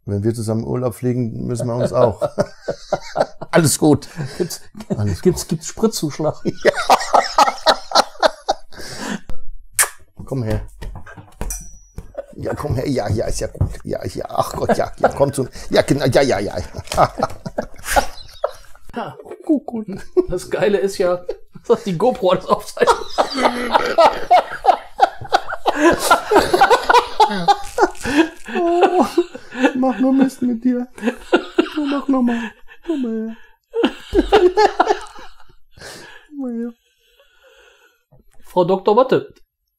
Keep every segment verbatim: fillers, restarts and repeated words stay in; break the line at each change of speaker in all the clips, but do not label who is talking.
Wenn wir zusammen in Urlaub fliegen, müssen wir uns auch. Alles gut.
Gibt's,
Alles
gibt's, gut. gibt's Spritzzuschlag?
Ja. Komm her. Ja, komm her. Ja, ja, ist ja gut. Ja, ja. Ach Gott, ja, ja, komm zu. Ja, genau. Ja, ja, ja.
Ja, gut, gut. Das Geile ist ja, dass die GoPro alles aufzeichnet.
Oh, mach nur Mist mit dir. Oh, mach noch mal. Komm mal her. Komm mal her.
Frau Doktor Watte.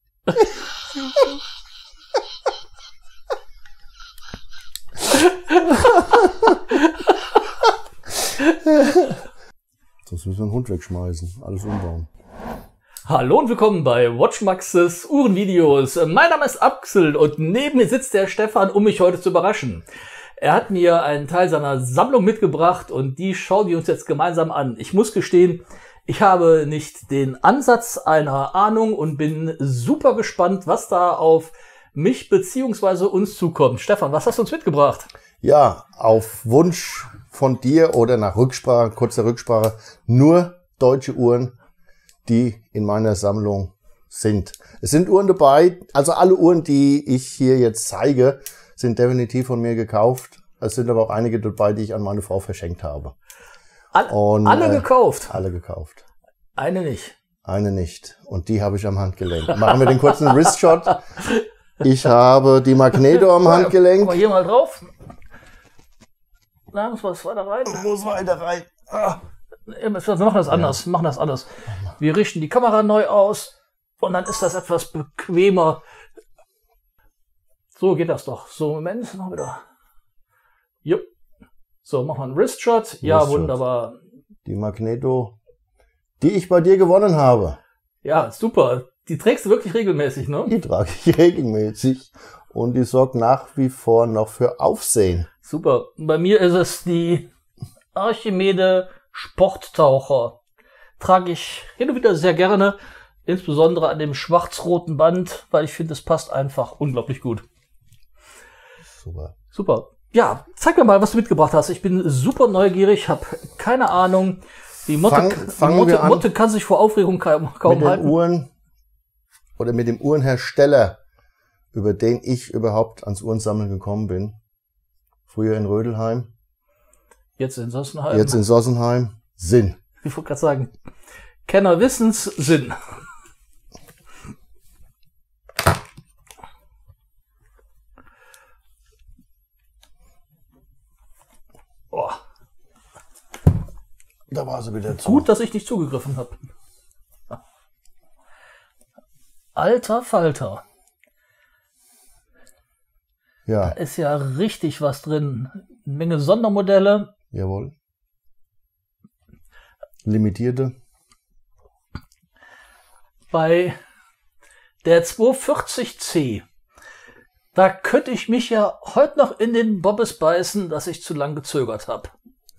Sonst müssen wir einen Hund wegschmeißen. Alles umbauen.
Hallo und willkommen bei WatchMaxes Uhrenvideos. Mein Name ist Axel und neben mir sitzt der Stefan, um mich heute zu überraschen. Er hat mir einen Teil seiner Sammlung mitgebracht und die schauen wir uns jetzt gemeinsam an. Ich muss gestehen, ich habe nicht den Ansatz einer Ahnung und bin super gespannt, was da auf mich bzw. uns zukommt. Stefan, was hast du uns mitgebracht?
Ja, auf Wunsch von dir oder nach Rücksprache, kurzer Rücksprache, nur deutsche Uhren, die in meiner Sammlung sind. Es sind Uhren dabei, also alle Uhren, die ich hier jetzt zeige, sind definitiv von mir gekauft. Es sind aber auch einige dabei, die ich an meine Frau verschenkt habe.
All,
Und,
alle
äh,
gekauft?
Alle gekauft.
Eine nicht.
Eine nicht. Und die habe ich am Handgelenk. Machen wir den kurzen Wristshot. Ich habe die Magneto am Handgelenk.
Guck mal hier mal drauf. Da muss was weiter rein.
Muss weiter rein. Ah.
Wir machen das anders. Wir machen das anders. Wir richten die Kamera neu aus und dann ist das etwas bequemer. So geht das doch. So, Moment, noch wieder. Jupp. So, machen wir einen Wristshot. Ja,
Wristshot.
wunderbar.
Die Magneto, die ich bei dir gewonnen habe.
Ja, super. Die trägst du wirklich regelmäßig, ne?
Die trage ich regelmäßig und die sorgt nach wie vor noch für Aufsehen.
Super. Bei mir ist es die Archimede Sporttaucher. Trage ich hin und wieder sehr gerne, insbesondere an dem schwarz-roten Band, weil ich finde, es passt einfach unglaublich gut.
Super.
Super. Ja, zeig mir mal, was du mitgebracht hast. Ich bin super neugierig, habe keine Ahnung. Die Motte,
Fang,
die
fangen
Motte,
wir an
Motte kann sich vor Aufregung kaum, kaum
mit den
halten.
Uhren oder mit dem Uhrenhersteller, über den ich überhaupt ans Uhrensammeln gekommen bin. Früher in Rödelheim,
Jetzt in Sossenheim.
jetzt in Sossenheim. Sinn.
Ich wollte gerade sagen, Kenner Wissens Sinn. Oh.
Da war sie wieder zu.
Gut, dass ich nicht zugegriffen habe. Alter Falter.
Ja,
Ist ja richtig was drin. Eine Menge Sondermodelle.
jawohl. Limitierte.
Bei der zweihundertvierzig C. Da könnte ich mich ja heute noch in den Bobbes beißen, dass ich zu lang gezögert habe.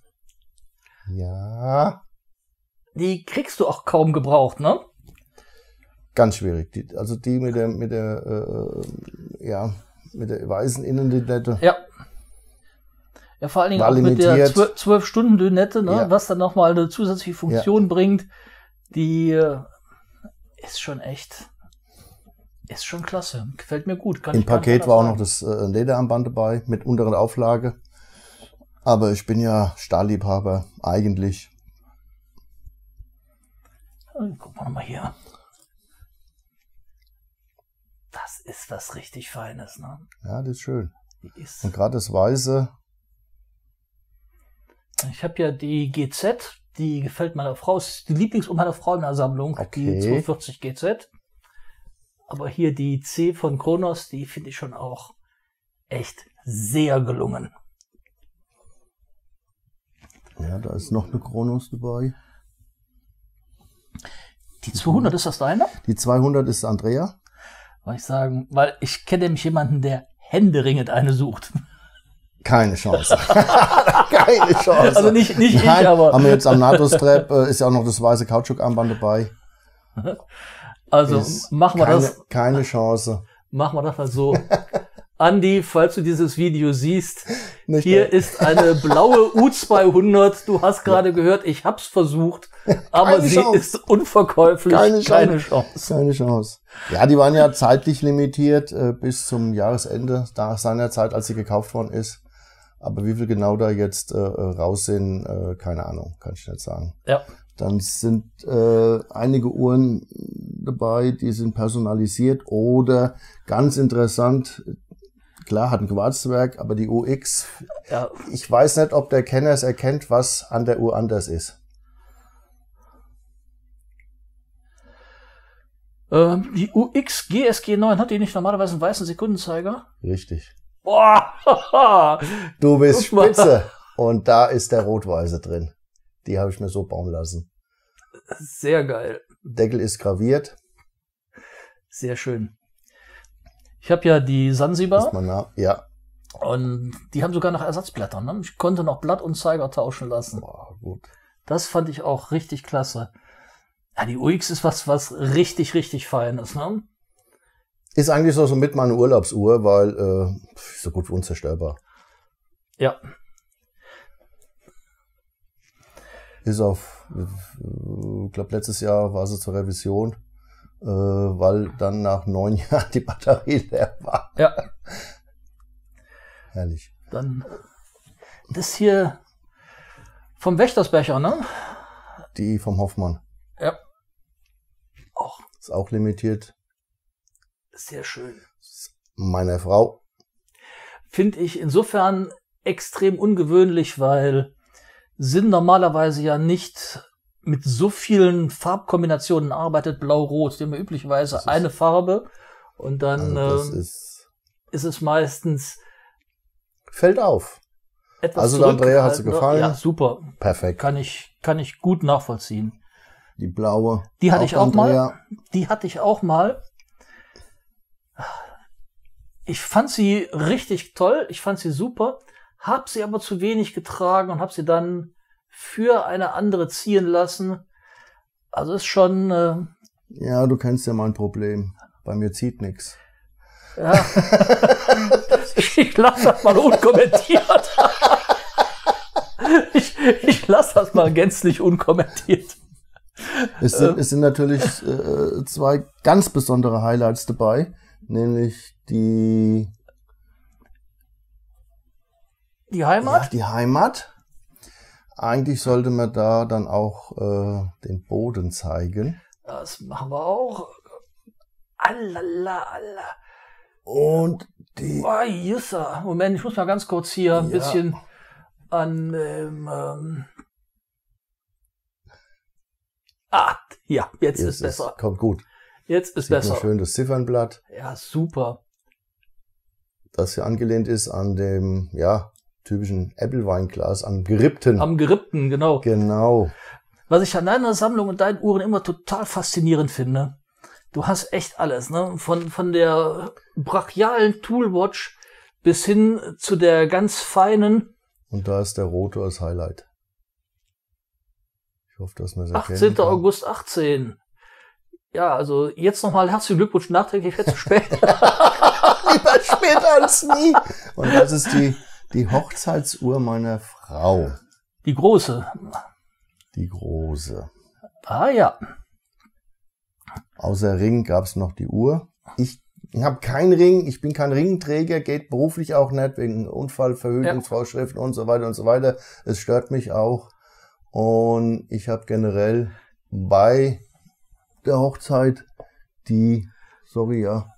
Ja,
Die kriegst du auch kaum gebraucht, ne?
ganz schwierig. Die, also die mit der, mit der, äh, ja, mit der weißen Innenlünette.
Ja. Ja, vor allen Dingen
War
auch mit der
limitiert.
zwölf Stunden Lünette, ne?
Ja.
Was dann nochmal eine zusätzliche Funktion bringt, die äh, ist schon echt, ist schon klasse. Gefällt mir gut. Kann
Im
ich gar nicht
Paket war auch noch
anders
das äh, Lederarmband dabei mit unteren Auflage. Aber ich bin ja Stahlliebhaber eigentlich.
sagen. Gucken wir nochmal hier. Das ist was richtig Feines, ne?
Ja, das ist schön.
Die ist,
Und gerade das Weiße,
ich habe ja die G Z, die gefällt meiner Frau, ist die Lieblingsuhr meiner Frau in der Sammlung,
Okay.
die zweihundertvierzig G Z. Aber hier die C von Kronos, die finde ich schon auch echt sehr gelungen.
ja, da ist noch eine Kronos dabei.
Die zweihundert, ist das deine?
Die zweihundert ist Andrea.
Wollte ich sagen, weil ich kenne nämlich jemanden, der händeringend eine sucht.
Keine Chance. Keine Chance.
Also nicht, nicht
Nein,
ich, aber.
haben wir jetzt am NATO-Strap, äh, ist ja auch noch das weiße Kautschukarmband dabei.
Also
Ist
machen wir
keine,
das,
Keine Chance.
machen wir das mal so. Andi, falls du dieses Video siehst,
Nicht
Hier
der-
ist eine blaue U zweihundert. Du hast gerade gehört, ich hab's versucht, aber
Keine
sie
Chance.
ist unverkäuflich.
Keine
Keine
Chance.
Chance.
Keine Chance. Ja, die waren ja zeitlich limitiert äh, bis zum Jahresende, nach seiner Zeit, als sie gekauft worden ist. Aber wie viel genau da jetzt äh, raus sind, äh, keine Ahnung, kann ich nicht sagen.
Ja.
Dann sind äh, einige Uhren dabei, die sind personalisiert oder ganz interessant, klar, hat ein Quarzwerk, aber die U X,
Ja.
ich weiß nicht, ob der Kenner es erkennt, was an der Uhr anders ist.
Ähm, die U X G S G neun, hat die nicht normalerweise einen weißen Sekundenzeiger?
Richtig.
Boah!
Du bist
Guck mal.
spitze. Und da ist der Rotweiße drin. Die habe ich mir so bauen lassen.
Sehr geil.
Deckel ist graviert.
Sehr schön. Ich habe ja die Sansibar
Ist man nah. Ja.
und die haben sogar noch Ersatzblätter. Ne? Ich konnte noch Blatt und Zeiger tauschen lassen.
Boah, gut.
Das fand ich auch richtig klasse. Ja, die U X ist was, was richtig, richtig Feines. Ne?
Ist eigentlich so, so mit meine Urlaubsuhr, weil äh, so gut wie unzerstörbar.
Ja.
Ist auf, ich glaube, letztes Jahr war sie zur Revision, äh, weil dann nach neun Jahren die Batterie leer war.
Ja.
Herrlich.
Dann das hier vom Wächtersbecher, ne?
Die vom Hoffmann.
Ja. Auch
Ist auch limitiert.
sehr schön.
Meiner Frau.
Finde ich insofern extrem ungewöhnlich, weil sind normalerweise ja nicht mit so vielen Farbkombinationen arbeitet, blau-rot. Die haben ja üblicherweise
Das ist-
eine Farbe und dann
Also das
ähm,
ist,
ist es meistens
fällt auf.
etwas
Also, der Andrea hat's dir
zurückgehaltener.
gefallen?
Ja, super.
Perfekt.
Kann ich, kann ich gut nachvollziehen.
Die blaue.
Die hatte ich auch mal.
Andrea.
Die hatte ich auch mal. Ich fand sie richtig toll. Ich fand sie super. Hab sie aber zu wenig getragen und hab sie dann für eine andere ziehen lassen. Also ist schon, äh,
Ja, du kennst ja mein Problem. Bei mir zieht nix.
ja. Ich lasse das mal unkommentiert. Ich, ich lasse das mal gänzlich unkommentiert.
Es sind, es sind natürlich äh, zwei ganz besondere Highlights dabei, nämlich die,
Die
ja,
Heimat?
die Heimat. Eigentlich sollte man da dann auch äh, den Boden zeigen.
Das machen wir auch. Allala, alla.
Und die,
Oh, Jissa. Moment, ich muss mal ganz kurz hier ein
Ja.
bisschen an, ähm, ähm ah, ja, jetzt ist
jetzt
besser.
kommt gut.
Jetzt ist
Sieht man
besser.
schön das Ziffernblatt,
Ja, super.
das hier angelehnt ist an dem, ja, typischen Apple-Weinglas, am gerippten.
Am Gerippten, genau.
Genau.
Was ich an deiner Sammlung und deinen Uhren immer total faszinierend finde. Du hast echt alles, ne? Von, von der brachialen Toolwatch bis hin zu der ganz feinen
Und da ist der Rotor das Highlight. Ich hoffe, dass man es erkennen
achtzehnter
kann.
August achtzehn. Ja, also jetzt nochmal herzlichen Glückwunsch nachträglich, jetzt zu spät.
Lieber später als nie. Und das ist die, die Hochzeitsuhr meiner Frau.
Die große.
Die große.
Ah ja.
Außer Ring gab's noch die Uhr. Ich habe keinen Ring, ich bin kein Ringträger, geht beruflich auch nicht, wegen Unfallverhütungsvorschriften und so weiter und so weiter. Es stört mich auch. Und ich habe generell bei der Hochzeit die, sorry, ja,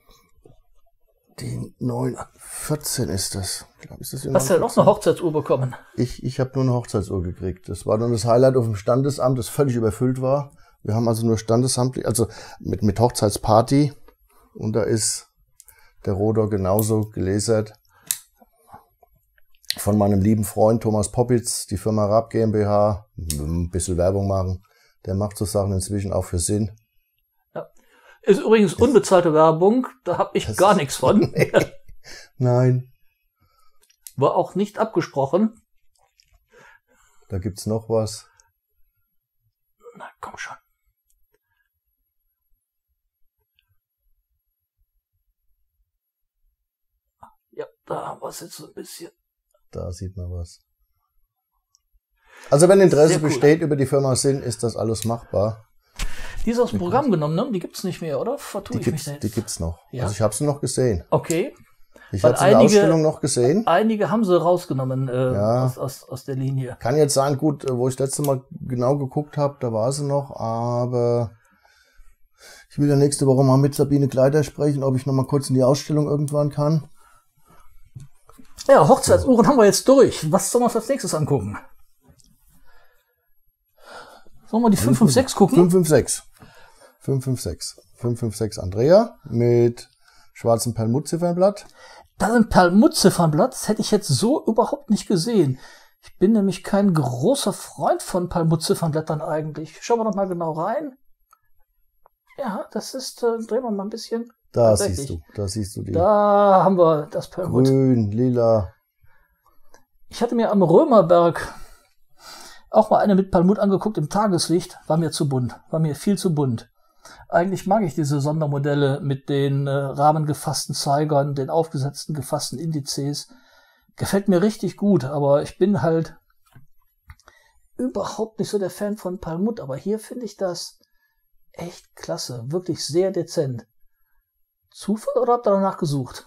die neun vierzehn ist das. Ich glaub, ist das die
Hast du ja noch eine Hochzeitsuhr bekommen?
Ich, ich habe nur eine Hochzeitsuhr gekriegt. Das war dann das Highlight auf dem Standesamt, das völlig überfüllt war. Wir haben also nur Standesamt, also mit, mit Hochzeitsparty. Und da ist der Rotor genauso gelasert. Von meinem lieben Freund Thomas Poppitz, die Firma Raab GmbH. Ein bisschen Werbung machen. Der macht so Sachen inzwischen auch für Sinn.
Ist übrigens unbezahlte Werbung, da habe ich
Das
gar
ist-
nichts von.
Nein,
War auch nicht abgesprochen.
da gibt's noch was.
Na, komm schon. Ja, da haben wir es jetzt so ein bisschen.
Da sieht man was. Also wenn Interesse
Sehr cool.
besteht über die Firma Sinn, ist das alles machbar.
Die ist aus dem Programm genommen, ne? Die gibt's nicht mehr, oder? Vertue
Die
ich mich
gibt's,
nicht.
die gibt's noch.
Ja.
Also ich habe sie noch gesehen.
Okay.
Ich
Weil
habe sie in der
einige-
Ausstellung noch gesehen.
Einige haben sie rausgenommen äh,
Ja.
aus, aus, aus der Linie.
Kann jetzt sein, gut, wo ich das letzte Mal genau geguckt habe, da war sie noch, aber ich will ja nächste Woche mal mit Sabine Kleider sprechen, ob ich noch mal kurz in die Ausstellung irgendwann kann.
Ja, Hochzeitsuhren haben wir jetzt durch. Was sollen wir uns als nächstes angucken? Sollen wir die fünf fünf sechs gucken?
fünf fünf sechs. fünf fünf sechs. fünf fünf sechs Andrea mit schwarzem Perlmuttziffernblatt.
Da sind Perlmuttziffernblatt. Das hätte ich jetzt so überhaupt nicht gesehen. Ich bin nämlich kein großer Freund von Perlmuttziffernblättern eigentlich. Schauen wir noch mal genau rein. Ja, das ist, äh, drehen wir mal ein bisschen.
Da
Tatsächlich.
siehst du, da siehst du die.
Da haben wir das Perlmutt.
Grün, lila.
Ich hatte mir am Römerberg auch mal eine mit Perlmutt angeguckt im Tageslicht. War mir zu bunt. War mir viel zu bunt. Eigentlich mag ich diese Sondermodelle mit den äh, rahmengefassten Zeigern, den aufgesetzten gefassten Indizes. Gefällt mir richtig gut, aber ich bin halt überhaupt nicht so der Fan von Perlmutt. Aber hier finde ich das echt klasse. Wirklich sehr dezent. Zufall oder habt ihr danach gesucht?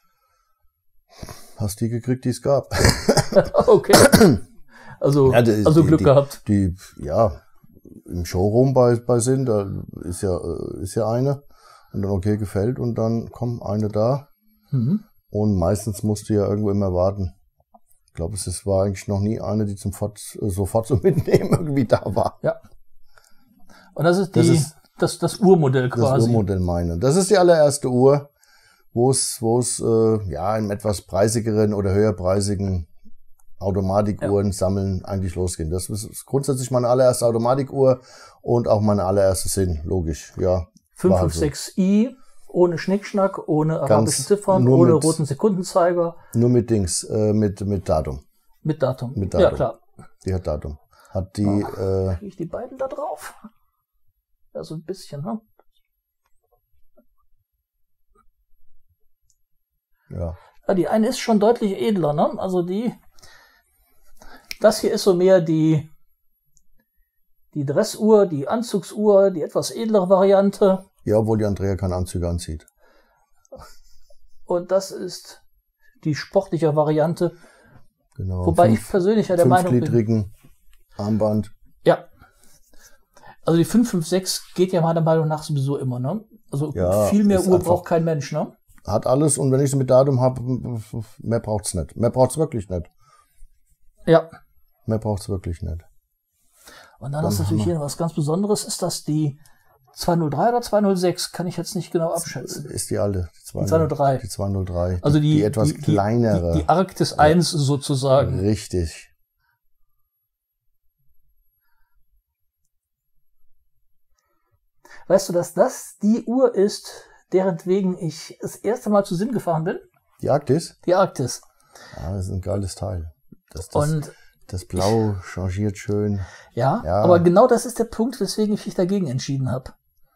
Hast die gekriegt, die es gab.
Okay. Also,
Ja, die-
also
die-
Glück
die,
gehabt.
Die, ja, im Showroom bei, bei Sinn, da ist ja, äh, ist ja eine. Und dann okay, gefällt. Und dann kommt eine da.
Mhm.
Und meistens musst du ja irgendwo immer warten. Ich glaube, es ist, war eigentlich noch nie eine, die zum Fort, äh, sofort so mitnehmen irgendwie da war.
Ja. Und das ist die,
Das
das,
ist-
das, das Urmodell
Das
quasi.
Uhrmodell meine. Das ist die allererste Uhr, wo es, wo es, äh, ja, im etwas preisigeren oder höherpreisigen Automatikuhren sammeln eigentlich losgehen. Das ist grundsätzlich meine allererste Automatikuhr und auch meine allererste Sinn, logisch, ja.
fünf
war
fünf
so.
sechs i, ohne Schnickschnack, ohne arabische Ziffern,
nur
ohne
mit-
roten Sekundenzeiger,
Nur mit Dings, äh, mit, mit Datum.
mit Datum.
Mit
Ja,
Datum.
klar.
Die hat Datum. Hat die, äh,
Kriege ich die beiden da drauf? Ja, so ein bisschen, ne?
ja.
Ja, die eine ist schon deutlich edler, ne? Also die, das hier ist so mehr die, die Dressuhr, die Anzugsuhr, die etwas edlere Variante.
Ja, obwohl die Andrea keine Anzüge anzieht.
Und das ist die sportliche Variante.
Genau.
Wobei
Fünf-
ich persönlich ja der Meinung bin,
Fünfgliedrigen Armband.
ja. Also die fünf fünf sechs geht ja meiner Meinung nach sowieso immer, ne? Also
Ja,
viel mehr
ist
Uhr
einfach-
braucht kein Mensch, ne?
Hat alles und wenn ich sie mit Datum habe, mehr braucht's nicht. Mehr braucht's wirklich nicht.
Ja.
Mehr braucht's wirklich nicht.
Und dann
Dann
ist natürlich
haben wir-
hier was ganz Besonderes. Ist das die zweihundertdrei oder zweihundertsechs? Kann ich jetzt nicht genau abschätzen.
Ist die alte. Die
zweihundertdrei.
Die zweihundertdrei.
Also die,
die etwas
die, die,
kleinere.
Die, die Arktis eins sozusagen.
Richtig.
Weißt du, dass das die Uhr ist, deretwegen ich das erste Mal zu Sinn gefahren bin?
Die Arktis?
Die Arktis.
Ja, das ist ein geiles Teil. Das, das,
Und
das Blau changiert schön.
ja,
Ja.
aber genau das ist der Punkt, weswegen ich mich dagegen entschieden habe.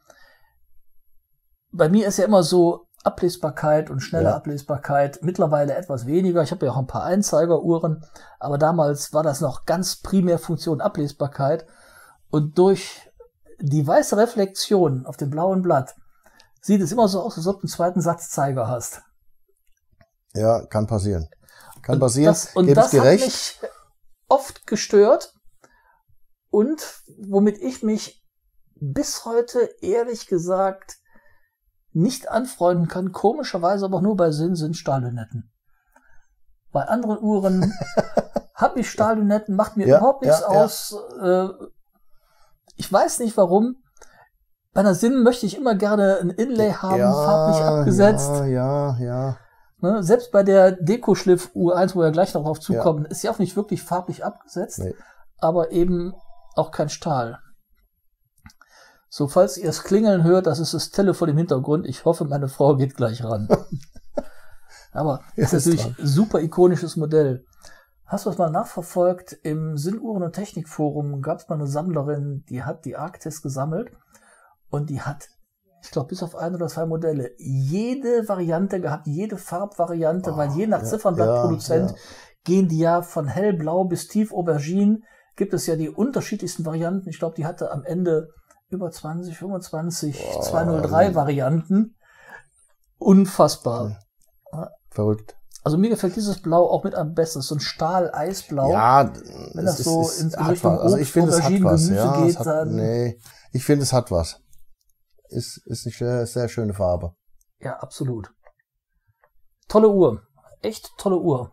Bei mir ist ja immer so Ablesbarkeit und schnelle
Ja.
Ablesbarkeit, mittlerweile etwas weniger. Ich habe ja auch ein paar Einzeigeruhren, aber damals war das noch ganz primär Funktion Ablesbarkeit. Und durch die weiße Reflexion auf dem blauen Blatt sieht es immer so aus, als ob du einen zweiten Satzzeiger hast.
Ja, kann passieren. Kann
Und
passieren.
das, und
Gebe ich
das
dir
hat
recht.
mich oft gestört und womit ich mich bis heute ehrlich gesagt nicht anfreunden kann, komischerweise aber nur bei Sinn, sind Stahllünetten. Bei anderen Uhren habe ich Stahllünetten, macht mir
Ja,
überhaupt nichts
ja, ja.
aus. Äh, ich weiß nicht warum. Bei einer Sinn möchte ich immer gerne ein Inlay haben, farblich abgesetzt.
Ja, ja, ja.
Ne, selbst bei der Dekoschliff U eins, wo wir gleich noch drauf zukommen, ist sie auch nicht wirklich farblich abgesetzt,
Nee.
aber eben auch kein Stahl. So, falls ihr es klingeln hört, das ist das Telefon im Hintergrund. Ich hoffe, meine Frau geht gleich ran. Aber das ist
Ja, ist
natürlich ein super ikonisches Modell. Hast du das mal nachverfolgt? Im Sinnuhren- und Technikforum gab es mal eine Sammlerin, die hat die Arktis gesammelt und die hat, ich glaube, bis auf ein oder zwei Modelle, jede Variante gehabt, jede Farbvariante, weil je nach
ja,
Ziffernblattproduzent
ja, ja.
gehen die ja von hellblau bis tief Aubergine. Gibt es ja die unterschiedlichsten Varianten. Ich glaube, die hatte am Ende über zwanzig, fünfundzwanzig, oh, zweihundertdrei Varianten. Unfassbar.
Ja. Verrückt.
Also mir gefällt dieses Blau auch mit am besten. So ein Stahl-Eisblau.
Ja,
wenn das
ist,
so
ist,
in, in
hat
Richtung
was. Also ich finde, es hat was.
Gemüse
Ja,
geht,
es hat,
dann
nee, ich finde, es hat was. Ist, ist eine sehr, sehr schöne Farbe.
Ja, absolut. Tolle Uhr. Echt tolle Uhr.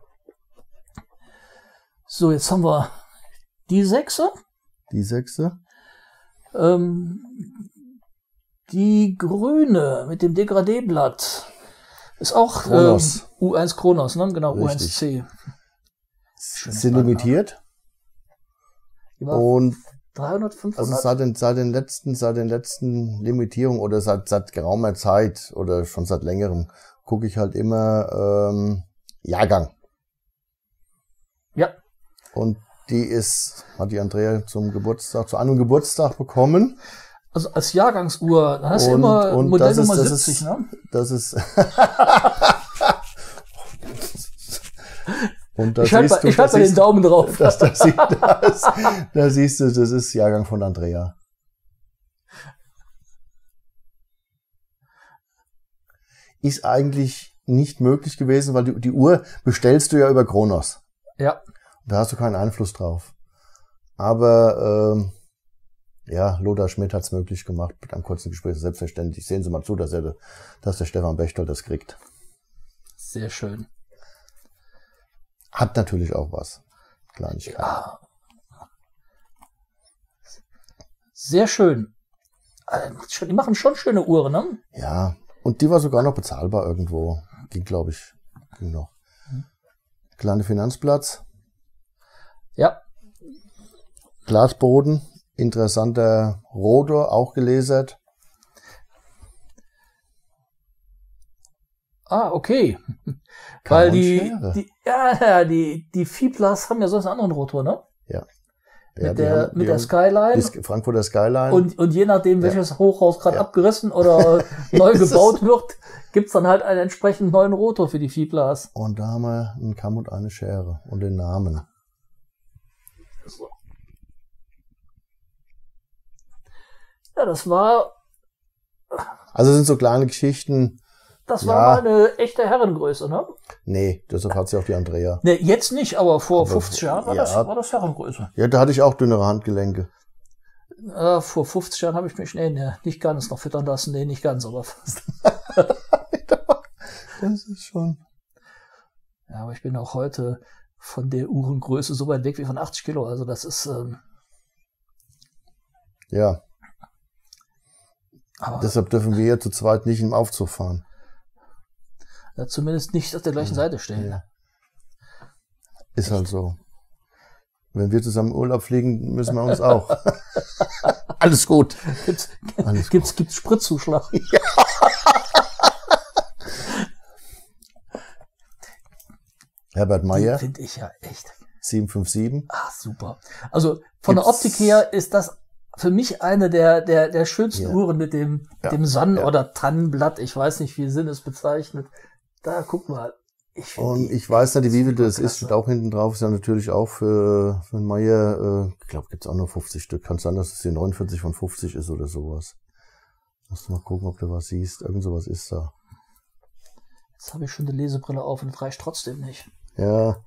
So, jetzt haben wir die Sechse.
Die Sechse.
Ähm, die grüne mit dem Degradé-Blatt. Ist auch ähm, U eins Kronos, ne? Genau, Richtig. U eins C.
Schönes sind limitiert. Und
dreihundert, fünfhundert?
Also seit den, seit den letzten, seit den letzten Limitierungen oder seit, seit geraumer Zeit oder schon seit längerem gucke ich halt immer ähm, Jahrgang.
Ja.
Und die ist, hat die Andrea zum Geburtstag, zu einem Geburtstag bekommen.
Also als Jahrgangsuhr, da hast du immer
und
Modell
das ist,
Nummer
das
siebzig,
ist,
ne?
Das ist. Und da
ich halte
mal,
halt den Daumen drauf.
Das, das, das, das, da siehst du, das ist Jahrgang von Andrea. Ist eigentlich nicht möglich gewesen, weil die, die Uhr bestellst du ja über Kronos.
Ja.
Da hast du keinen Einfluss drauf. Aber ähm, ja, Lothar Schmidt hat es möglich gemacht mit einem kurzen Gespräch. Selbstverständlich. Sehen Sie mal zu, dass, er, dass der Stefan Bechtold das kriegt.
Sehr schön.
Hat natürlich auch was. Kleinigkeit.
Ja. Sehr schön. Die machen schon schöne Uhren, ne?
Ja. Und die war sogar noch bezahlbar irgendwo. Ging, glaube ich, ging noch. Kleine Finanzplatz.
Ja.
Glasboden. Interessanter Rotor, auch gelasert.
Ah, okay. Weil die, die, ja, ja, die, die Fiblas haben ja sonst einen anderen Rotor, ne?
Ja.
Ja, mit der, haben, mit der Skyline.
Die Frankfurter Skyline.
Und, und je nachdem, welches ja. Hochhaus gerade ja. abgerissen oder
ja.
neu gebaut wird, gibt's dann halt einen entsprechend neuen Rotor für die Fiblas.
Und da haben wir einen Kamm und eine Schere und den Namen.
So. Ja, das war...
Also sind so kleine Geschichten...
Das war ja. mal eine echte Herrengröße, ne?
Nee, deshalb hat sie auch die Andrea.
Nee, jetzt nicht, aber vor aber fünfzig Jahren war, ja. das, war das Herrengröße.
Ja, da hatte ich auch dünnere Handgelenke.
Äh, vor fünfzig Jahren habe ich mich, nee, nee, nicht ganz noch füttern lassen. Nee, nicht ganz, aber fast.
Das ist schon...
Ja, aber ich bin auch heute von der Uhrengröße so weit weg wie von achtzig Kilo. Also das ist... Ähm,
ja.
Aber
deshalb dürfen wir hier zu zweit nicht im Aufzug fahren.
Ja, zumindest nicht auf der gleichen ja, Seite stehen. Ja.
Ist halt so. Wenn wir zusammen Urlaub fliegen, müssen wir uns auch. Alles gut.
Gibt's,
Alles
gibt's,
gut.
gibt's Spritzzuschlag?
Ja. Herbert Meyer.
Finde ich ja echt.
sieben fünf sieben.
Ah, super. Also von gibt's, der Optik her ist das für mich eine der, der, der schönsten ja. Uhren mit dem, ja. dem Sonnen- ja. oder Tannenblatt. Ich weiß nicht, wie Sinn es bezeichnet. Da, guck mal.
Ich und ich weiß nicht, wie viel das ist, steht auch hinten drauf. Ist ja natürlich auch für, für einen Meier, äh, ich glaube, gibt's auch nur fünfzig Stück. Kann sein, dass es die neunundvierzig von fünfzig ist oder sowas. Musst du mal gucken, ob du was siehst. Irgend sowas ist da.
Jetzt habe ich schon eine Lesebrille auf und das reicht trotzdem nicht.
Ja.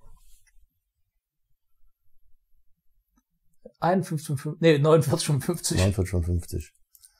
einundfünfzig von fünfzig, nee, neunundvierzig von fünfzig.
neunundvierzig von fünfzig.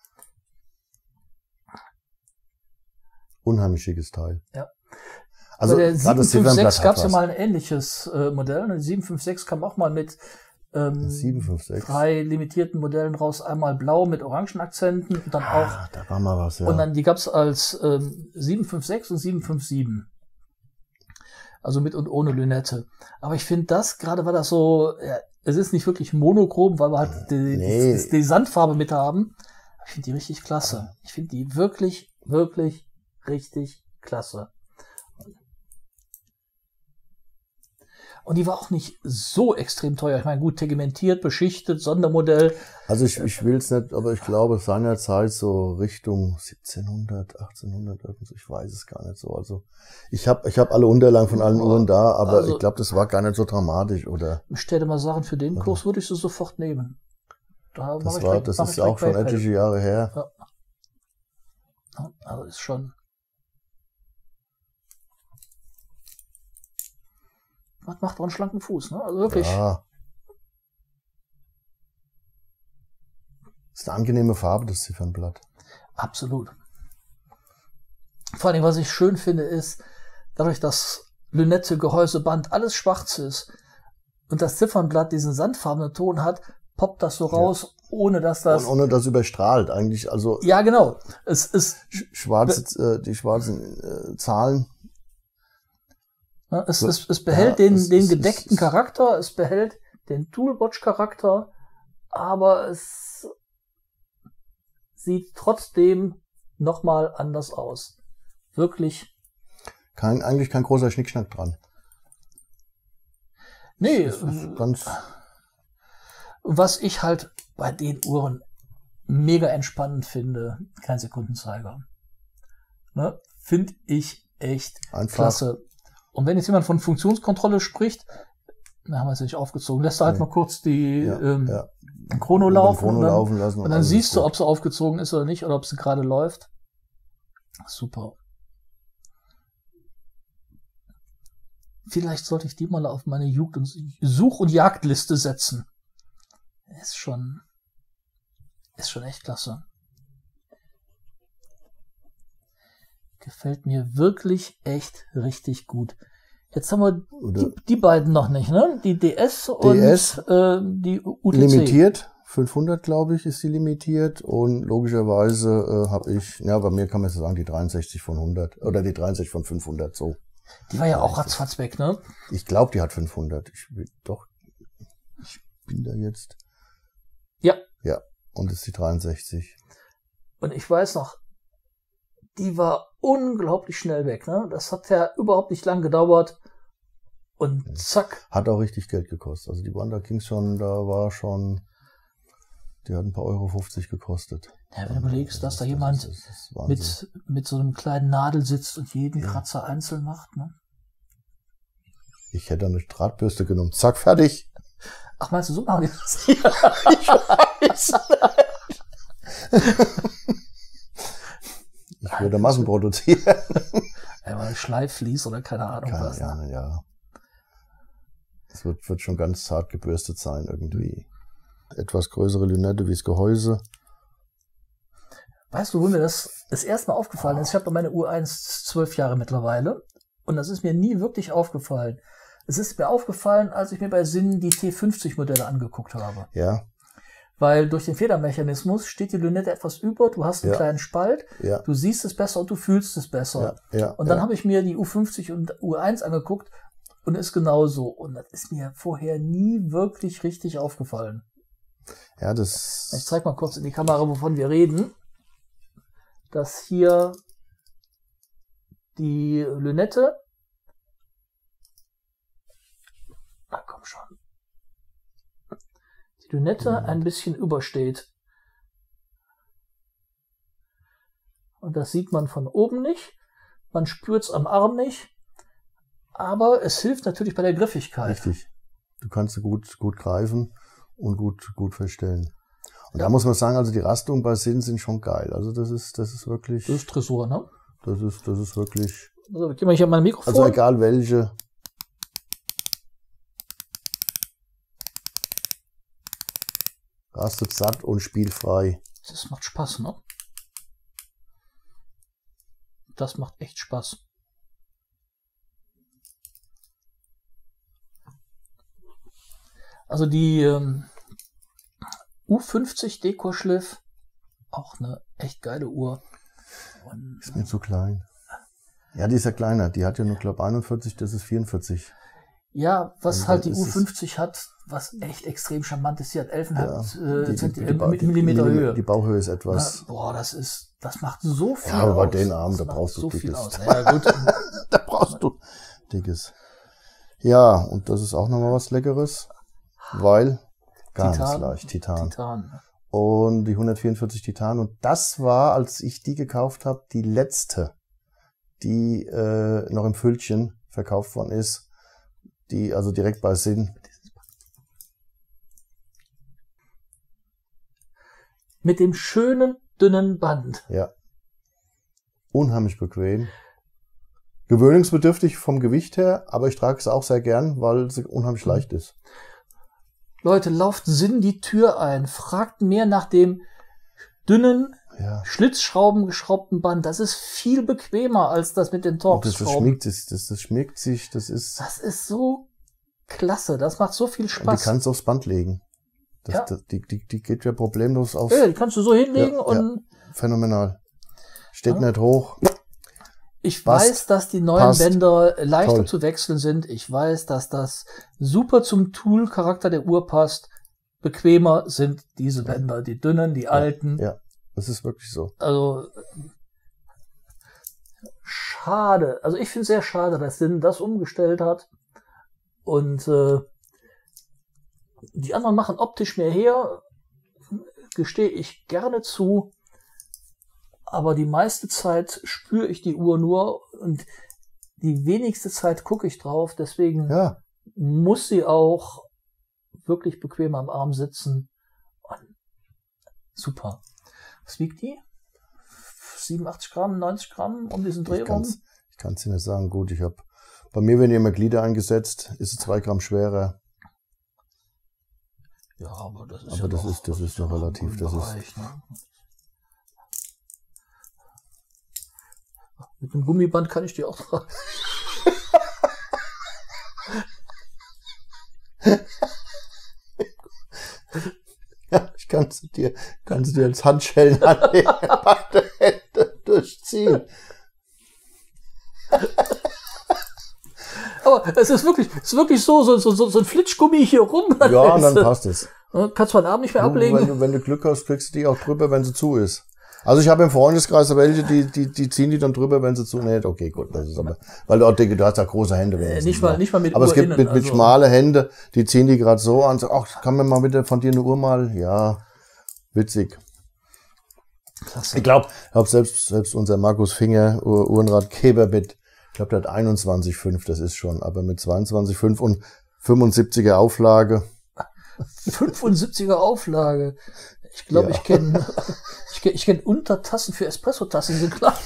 Unheimlich schickes Teil.
Ja.
Also
bei der sieben fünf sechs gab es ja mal ein ähnliches äh, Modell. Die sieben fünf sechs kam auch mal mit ähm,
sieben fünf sechs.
drei limitierten Modellen raus. Einmal blau mit Orangenakzenten und dann
ah,
auch.
Da war mal was, ja.
Und dann die gab es als ähm, sieben fünf sechs und sieben fünf sieben. Also mit und ohne Lünette. Aber ich finde das, gerade weil das so, ja, es ist nicht wirklich monochrom, weil wir halt die,
nee.
die, die Sandfarbe mit haben. Ich finde die richtig klasse. Ich finde die wirklich, wirklich richtig klasse. Und die war auch nicht so extrem teuer. Ich meine, gut, tegmentiert, beschichtet, Sondermodell.
Also ich, ich will es nicht, aber ich glaube seinerzeit so Richtung siebzehnhundert, achtzehnhundert, ich weiß es gar nicht so. Also ich habe ich hab alle Unterlagen von allen Uhren da, aber also, ich glaube, das war gar nicht so dramatisch, oder?
Ich stelle mal sagen, für den Kurs würde ich sie sofort nehmen. Da
das
ich
war,
direkt,
das ist ja auch schon etliche Jahre her.
Ja. Also ist schon... Was macht auch einen schlanken Fuß, ne? Also wirklich.
Ja. Das ist eine angenehme Farbe, das Ziffernblatt.
Absolut. Vor allem, was ich schön finde, ist, dadurch, dass Lünette, Gehäuse, Band, alles schwarz ist und das Ziffernblatt diesen sandfarbenen Ton hat, poppt das so raus, ja. ohne dass das...
Und ohne das überstrahlt eigentlich, also...
Ja, genau. Es ist...
Schwarze, äh, die schwarzen äh, Zahlen...
Ja, es, es, es behält ja, den, es, den es, gedeckten es, Charakter, es behält den Toolwatch-Charakter, aber es sieht trotzdem nochmal anders aus. Wirklich.
Kein, eigentlich kein großer Schnickschnack dran.
Nee.
Ganz.
Was ich halt bei den Uhren mega entspannend finde, kein Sekundenzeiger. Ne? Finde ich echt
Einfach.
Klasse. Und wenn jetzt jemand von Funktionskontrolle spricht, da haben wir es nicht aufgezogen, lässt du halt nee. mal kurz die
ja,
ähm,
ja.
Chrono laufen,
Chrono
und dann,
laufen lassen. Und,
und dann siehst du, ob sie aufgezogen ist oder nicht, oder ob sie gerade läuft. Super. Vielleicht sollte ich die mal auf meine Jugend- und Such- und Jagdliste setzen. Ist schon, ist schon echt klasse. Gefällt mir wirklich echt richtig gut. Jetzt haben wir die, die beiden noch nicht, ne? Die D S und
D S,
äh, die U T C.
Limitiert, fünfhundert glaube ich ist die limitiert und logischerweise äh, habe ich, ja bei mir kann man so sagen, die dreiundsechzig von hundert oder die dreiundsechzig von fünfhundert so.
Die war ja auch ratzfatz weg, ne?
Ich glaube, die hat fünfhundert. Ich will doch, ich bin da jetzt.
Ja.
Ja, und ist die dreiundsechzig.
Und ich weiß noch, die war unglaublich schnell weg, ne? Das hat ja überhaupt nicht lang gedauert. Und zack.
Hat auch richtig Geld gekostet. Also die Wanda Kings schon, da war schon, die hat ein paar Euro fünfzig gekostet.
Ja, wenn du überlegst, dass da jemand
das ist, das ist
mit, mit so einem kleinen Nadel sitzt und jeden Kratzer ja. einzeln macht, ne?
Ich hätte eine Drahtbürste genommen. Zack, fertig.
Ach, meinst du, so machen die das? Ja, ich weiß.
Ich würde Massen produzieren.
Ja, mal Schleifvlies oder keine Ahnung
keine
was.
Ahnung, ja. Es wird, wird schon ganz zart gebürstet sein irgendwie. Etwas größere Lünette wie das Gehäuse.
Weißt du, wo mir das das erste Mal aufgefallen ist? Ich habe doch meine Uhr eins zwölf Jahre mittlerweile. Und das ist mir nie wirklich aufgefallen. Es ist mir aufgefallen, als ich mir bei Sinn die T fünfzig Modelle angeguckt habe.
Ja.
Weil durch den Federmechanismus steht die Lünette etwas über, du hast einen
ja.
kleinen Spalt,
ja.
du siehst es besser und du fühlst es besser.
Ja. Ja.
Und dann
ja.
habe ich mir die U fünfzig und U eins angeguckt und ist genauso. Und das ist mir vorher nie wirklich richtig aufgefallen.
Ja, das...
Ich zeig mal kurz in die Kamera, wovon wir reden. Dass hier die Lünette... Na komm schon. Die Lünette ein bisschen übersteht. Und das sieht man von oben nicht. Man spürt es am Arm nicht. Aber es hilft natürlich bei der Griffigkeit.
Richtig. Du kannst sie gut, gut greifen und gut, gut verstellen. Und ja. da muss man sagen, also die Rastungen bei Sinn sind schon geil. Also das ist, das ist wirklich...
Das ist Tresor, ne?
Das ist, das ist wirklich...
Also, gehen wir hier mein Mikrofon.
Also egal welche... Rastet satt und spielfrei.
Das macht Spaß, ne? Das macht echt Spaß. Also die ähm, U fünfzig Dekoschliff, auch eine echt geile Uhr. Und,
ist mir zu klein. Ja, die ist ja kleiner. Die hat ja nur, glaube ich, einundvierzig, das ist vierundvierzig.
Ja, was also halt die U fünfzig hat, was echt extrem charmant ist, die hat elf Komma fünf
ja,
äh, Zentimeter Millimeter Höhe.
Die Bauchhöhe ist etwas.
Ja, boah, das ist, das macht so viel
ja, aber bei
aus.
den Armen, da
das
brauchst du
so
dickes.
Viel aus. Ja, gut.
Da brauchst du dickes. Ja, und das ist auch nochmal was Leckeres, weil ganz
Titan.
leicht, Titan.
Titan.
Und die hundertvierundvierzig Titan. Und das war, als ich die gekauft habe, die letzte, die äh, noch im Füllchen verkauft worden ist. Die also direkt bei Sinn.
Mit dem schönen, dünnen Band.
Ja. Unheimlich bequem. Gewöhnungsbedürftig vom Gewicht her, aber ich trage es auch sehr gern, weil sie unheimlich leicht ist.
Leute, lauft Sinn die Tür ein. Fragt mehr nach dem dünnen,
ja.
schlitzschraubengeschraubten Band. Das ist viel bequemer als das mit den Torx-Schrauben.
Das schmiegt sich, das, das schmiegt sich, das ist...
Das ist so klasse, das macht so viel Spaß.
Und die kannst du aufs Band legen. Das,
ja.
das, die, die, die geht ja problemlos aufs...
Ja, die kannst du so hinlegen
ja,
und...
Ja. Phänomenal. Steht
ja.
nicht hoch.
Ich
Passt.
weiß, dass die neuen
Passt.
Bänder leichter
Toll.
zu wechseln sind. Ich weiß, dass das super zum Tool-Charakter der Uhr passt. Bequemer sind diese Bänder, die dünnen, die
ja.
alten.
Ja, das ist wirklich so.
Also schade. Also ich finde es sehr schade, dass Sinn das umgestellt hat. Und äh, die anderen machen optisch mehr her. Gestehe ich gerne zu. Aber die meiste Zeit spüre ich die Uhr nur und die wenigste Zeit gucke ich drauf. Deswegen
ja.
muss sie auch wirklich bequem am Arm sitzen. Und super. Was wiegt die? siebenundachtzig Gramm, neunzig Gramm um diesen Dreh rum?
Ich kann es dir nicht sagen. Gut, ich habe bei mir, wenn ihr immer Glieder eingesetzt, ist es zwei Gramm schwerer.
Ja, aber das ist
aber
ja
das
noch,
ist das ist noch relativ. Das
Bereich,
ist
ne? Mit dem Gummiband kann ich die auch tragen.
Ja, ich kann es dir, kannst dir als Handschellen anlegen, beide Hände durchziehen.
Aber es ist wirklich, es ist wirklich so, so, so, so ein Flitschgummi hier rum.
Ja, und dann passt es.
Kannst du den Arm nicht mehr ablegen.
Wenn du, wenn du Glück hast, kriegst du die auch drüber, wenn sie zu ist. Also ich habe im Freundeskreis welche, die, die, die ziehen die dann drüber, wenn sie zu näht. Okay, gut, das ist aber, weil du auch denke, du hast ja große Hände.
Äh, nicht mal, nicht mal mit
Aber
Uhr
es gibt
innen,
mit, mit
also.
schmale Hände, die ziehen die gerade so an. So, ach, kann man mal bitte von dir eine Uhr mal? Ja, witzig.
Klasse.
Ich glaube, glaub selbst, selbst unser Markus Finger, Uhr, Uhrenradgeber mit, ich glaube, der hat einundzwanzig Komma fünf, das ist schon, aber mit zweiundzwanzig Komma fünf und fünfundsiebziger Auflage.
fünfundsiebziger Auflage. Ich glaube,
Ja.
ich kenne ich kenn, ich kenn Untertassen für Espresso-Tassen, sind klar.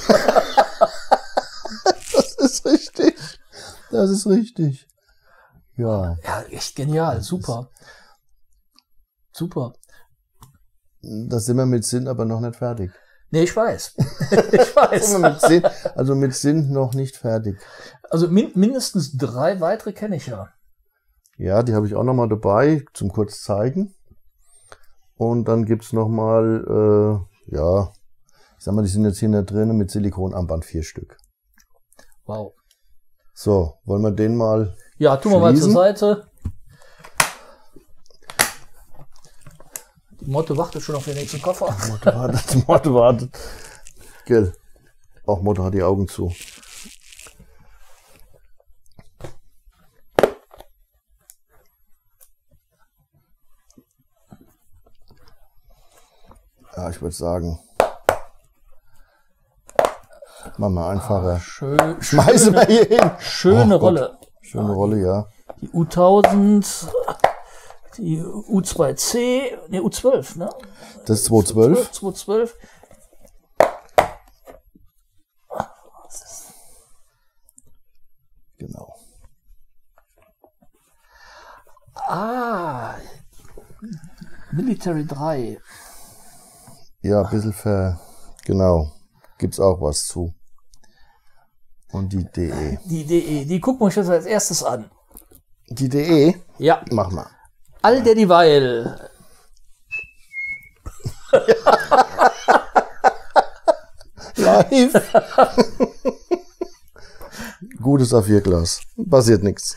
Das ist richtig. Das ist richtig. Ja.
Ja, echt genial. Super. Super.
Da sind wir mit Sinn aber noch nicht fertig.
Nee, ich weiß. ich weiß.
Sind wir mit Sinn, also mit Sinn noch nicht fertig.
Also min mindestens drei weitere kenne ich ja.
Ja, die habe ich auch noch mal dabei, zum kurz zeigen. Und dann gibt's noch mal, äh, ja, ich sag mal, die sind jetzt hier da drin mit Silikonarmband, vier Stück.
Wow.
So, wollen wir den mal
Ja, tun wir mal zur Seite. Die Motte wartet schon auf den nächsten Koffer.
Die Motte wartet, die Motte wartet. Gell. Auch Motte hat die Augen zu. Ja, ich würde sagen, machen wir einfacher.
Ah, schön.
Schmeißen wir hier hin.
Schöne
Oh
Rolle.
Schöne Rolle, ja.
Die U tausend, die U zwei C, ne, U zwölf, ne?
Das ist zweihundertzwölf.
zweihundertzwölf.
Genau.
Ah, Military drei.
Ja, ein bisschen ver... Genau. Gibt's auch was zu. Und die D E.
Die D E, die gucken wir uns jetzt als erstes an.
Die D E?
Ja.
Mach mal.
All der dieweil.
Live. Gutes Saphirglas. Passiert nichts.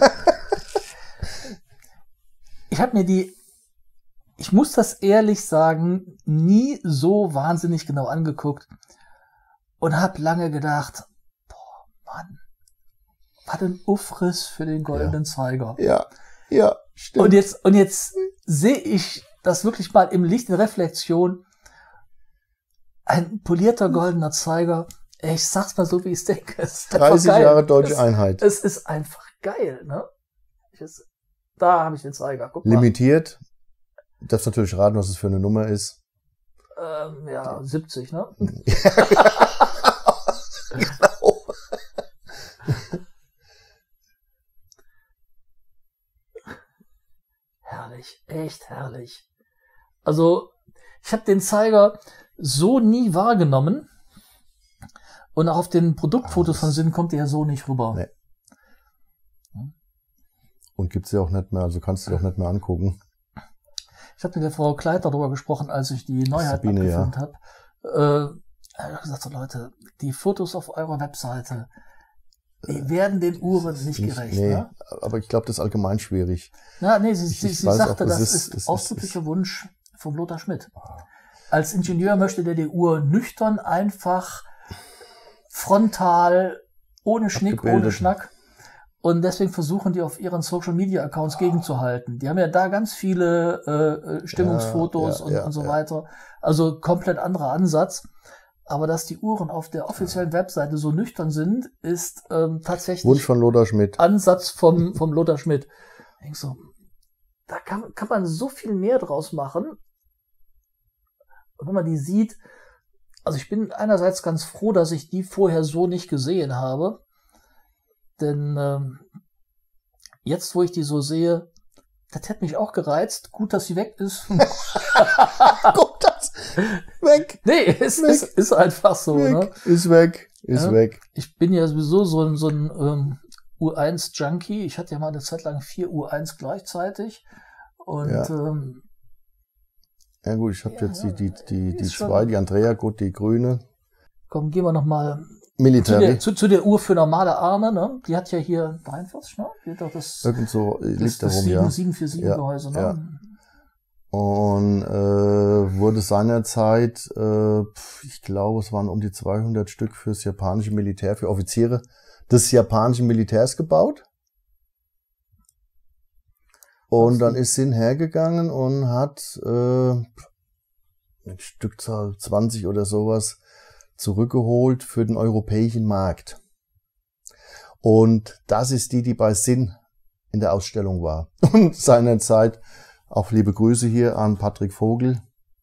Ich habe mir die, ich muss das ehrlich sagen, nie so wahnsinnig genau angeguckt und habe lange gedacht, boah, Mann, Was ein Ufriss für den goldenen
Ja.
Zeiger.
Ja, ja, stimmt.
Und jetzt, und jetzt sehe ich das wirklich mal im Licht der Reflexion. Ein polierter goldener Zeiger. Ich sag's mal so, wie ich es denke. Es ist einfach
dreißig
geil.
Jahre deutsche
es,
Einheit.
Es ist einfach geil, ne? Es, da habe ich den Zeiger. Guck mal.
Limitiert. Du darfst natürlich raten, was es für eine Nummer ist.
Ähm, ja, siebzig, ne?
Genau.
Herrlich, echt herrlich. Also, ich habe den Zeiger so nie wahrgenommen. Und auch auf den Produktfotos von Sinn kommt der so nicht rüber.
Nee. Und gibt's ja auch nicht mehr, also kannst du dir auch nicht mehr angucken.
Ich habe mit der Frau Kleid darüber gesprochen, als ich die Neuheit
Sabine,
abgefilmt
ja.
habe. Äh, ich habe gesagt, so Leute, die Fotos auf eurer Webseite, die werden den Uhren nicht,
Nicht-
gerecht.
nee,
Ne?
aber ich glaube, das ist allgemein schwierig.
Ja, nee, sie,
Ich-
sie,
ich
sie
weiß
sagte,
auch, es
das
ist-
ist,
es ist-
ausdrücklicher Wunsch von Lothar Schmidt. Als Ingenieur möchte der die Uhr nüchtern, einfach, frontal, ohne Schnick, ohne
Abgebildet.
Schnack. Und deswegen versuchen die auf ihren Social-Media-Accounts gegenzuhalten. Die haben ja da ganz viele äh, Stimmungsfotos
Ja,
und,
ja,
und so
ja.
weiter. Also komplett anderer Ansatz. Aber dass die Uhren auf der offiziellen Webseite so nüchtern sind, ist ähm, tatsächlich
Wunsch von Lothar Schmidt.
Ansatz vom, vom Lothar Schmidt. Ich denk so, da kann, kann man so viel mehr draus machen. Und wenn man die sieht, also ich bin einerseits ganz froh, dass ich die vorher so nicht gesehen habe. Denn ähm, jetzt, wo ich die so sehe, das hätte mich auch gereizt. Gut, dass sie weg ist.
Guck das! Weg!
Nee, es
Weg.
ist, ist einfach so.
Weg!
Ne?
Ist weg! Ist
Ja.
weg!
Ich bin ja sowieso so ein, so ein ähm, U eins Junkie. Ich hatte ja mal eine Zeit lang vier U eins gleichzeitig. Und
Ja.
ähm,
Ja gut, ich habe
Ja,
jetzt die, die, die, die
ist schon-
zwei, die Andrea, gut, die grüne.
komm, gehen wir noch mal zu
Military.
der, zu, zu der Uhr für normale Arme. Ne? Die hat ja hier dreiundvierzig, ne? Die hat doch das,
Irgend so äh,
das,
liegt
das
darum, ja.
sieben vier sieben
Ja,
Gehäuse. Ne?
ja. Und äh, wurde seinerzeit, äh, pf, ich glaube, es waren um die zweihundert Stück fürs japanische Militär, für Offiziere des japanischen Militärs gebaut. Und dann ist Sinn hergegangen und hat äh, eine Stückzahl zwanzig oder sowas zurückgeholt für den europäischen Markt. Und das ist die, die bei Sinn in der Ausstellung war. Und seinerzeit auch liebe Grüße hier an Patrick Vogel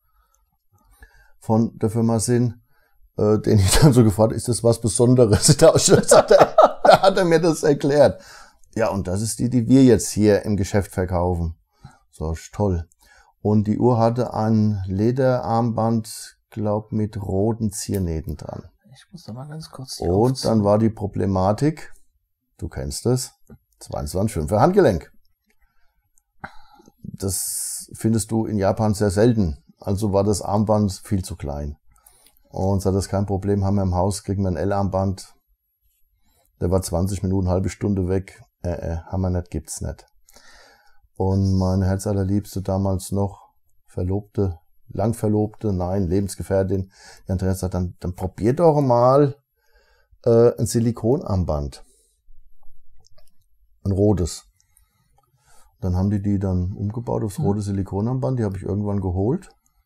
von der Firma Sinn, äh, den ich dann so gefragt habe, ist das was Besonderes in der Ausstellung? Da hat er, da hat er mir das erklärt. Ja, und das ist die, die wir jetzt hier im Geschäft verkaufen. So, ist toll. Und die Uhr hatte ein Lederarmband, glaub, mit roten Ziernähten dran.
Ich muss da mal ganz kurz die
Und
aufziehen.
dann war die Problematik, du kennst es, zweiundzwanzig Komma fünfer Handgelenk. Das findest du in Japan sehr selten. Also war das Armband viel zu klein. Und so, das ist kein Problem, haben wir im Haus, kriegen wir ein L-Armband. Der war zwanzig Minuten, halbe Stunde weg. Äh, äh, haben wir nicht, gibt's nicht. Und meine Herzallerliebste damals noch, Verlobte, lang Verlobte, nein, Lebensgefährtin, die Andrea sagt, dann, dann probier doch mal äh, ein Silikonarmband. Ein rotes. Dann haben die die dann umgebaut aufs rote Silikonarmband, die habe ich irgendwann geholt.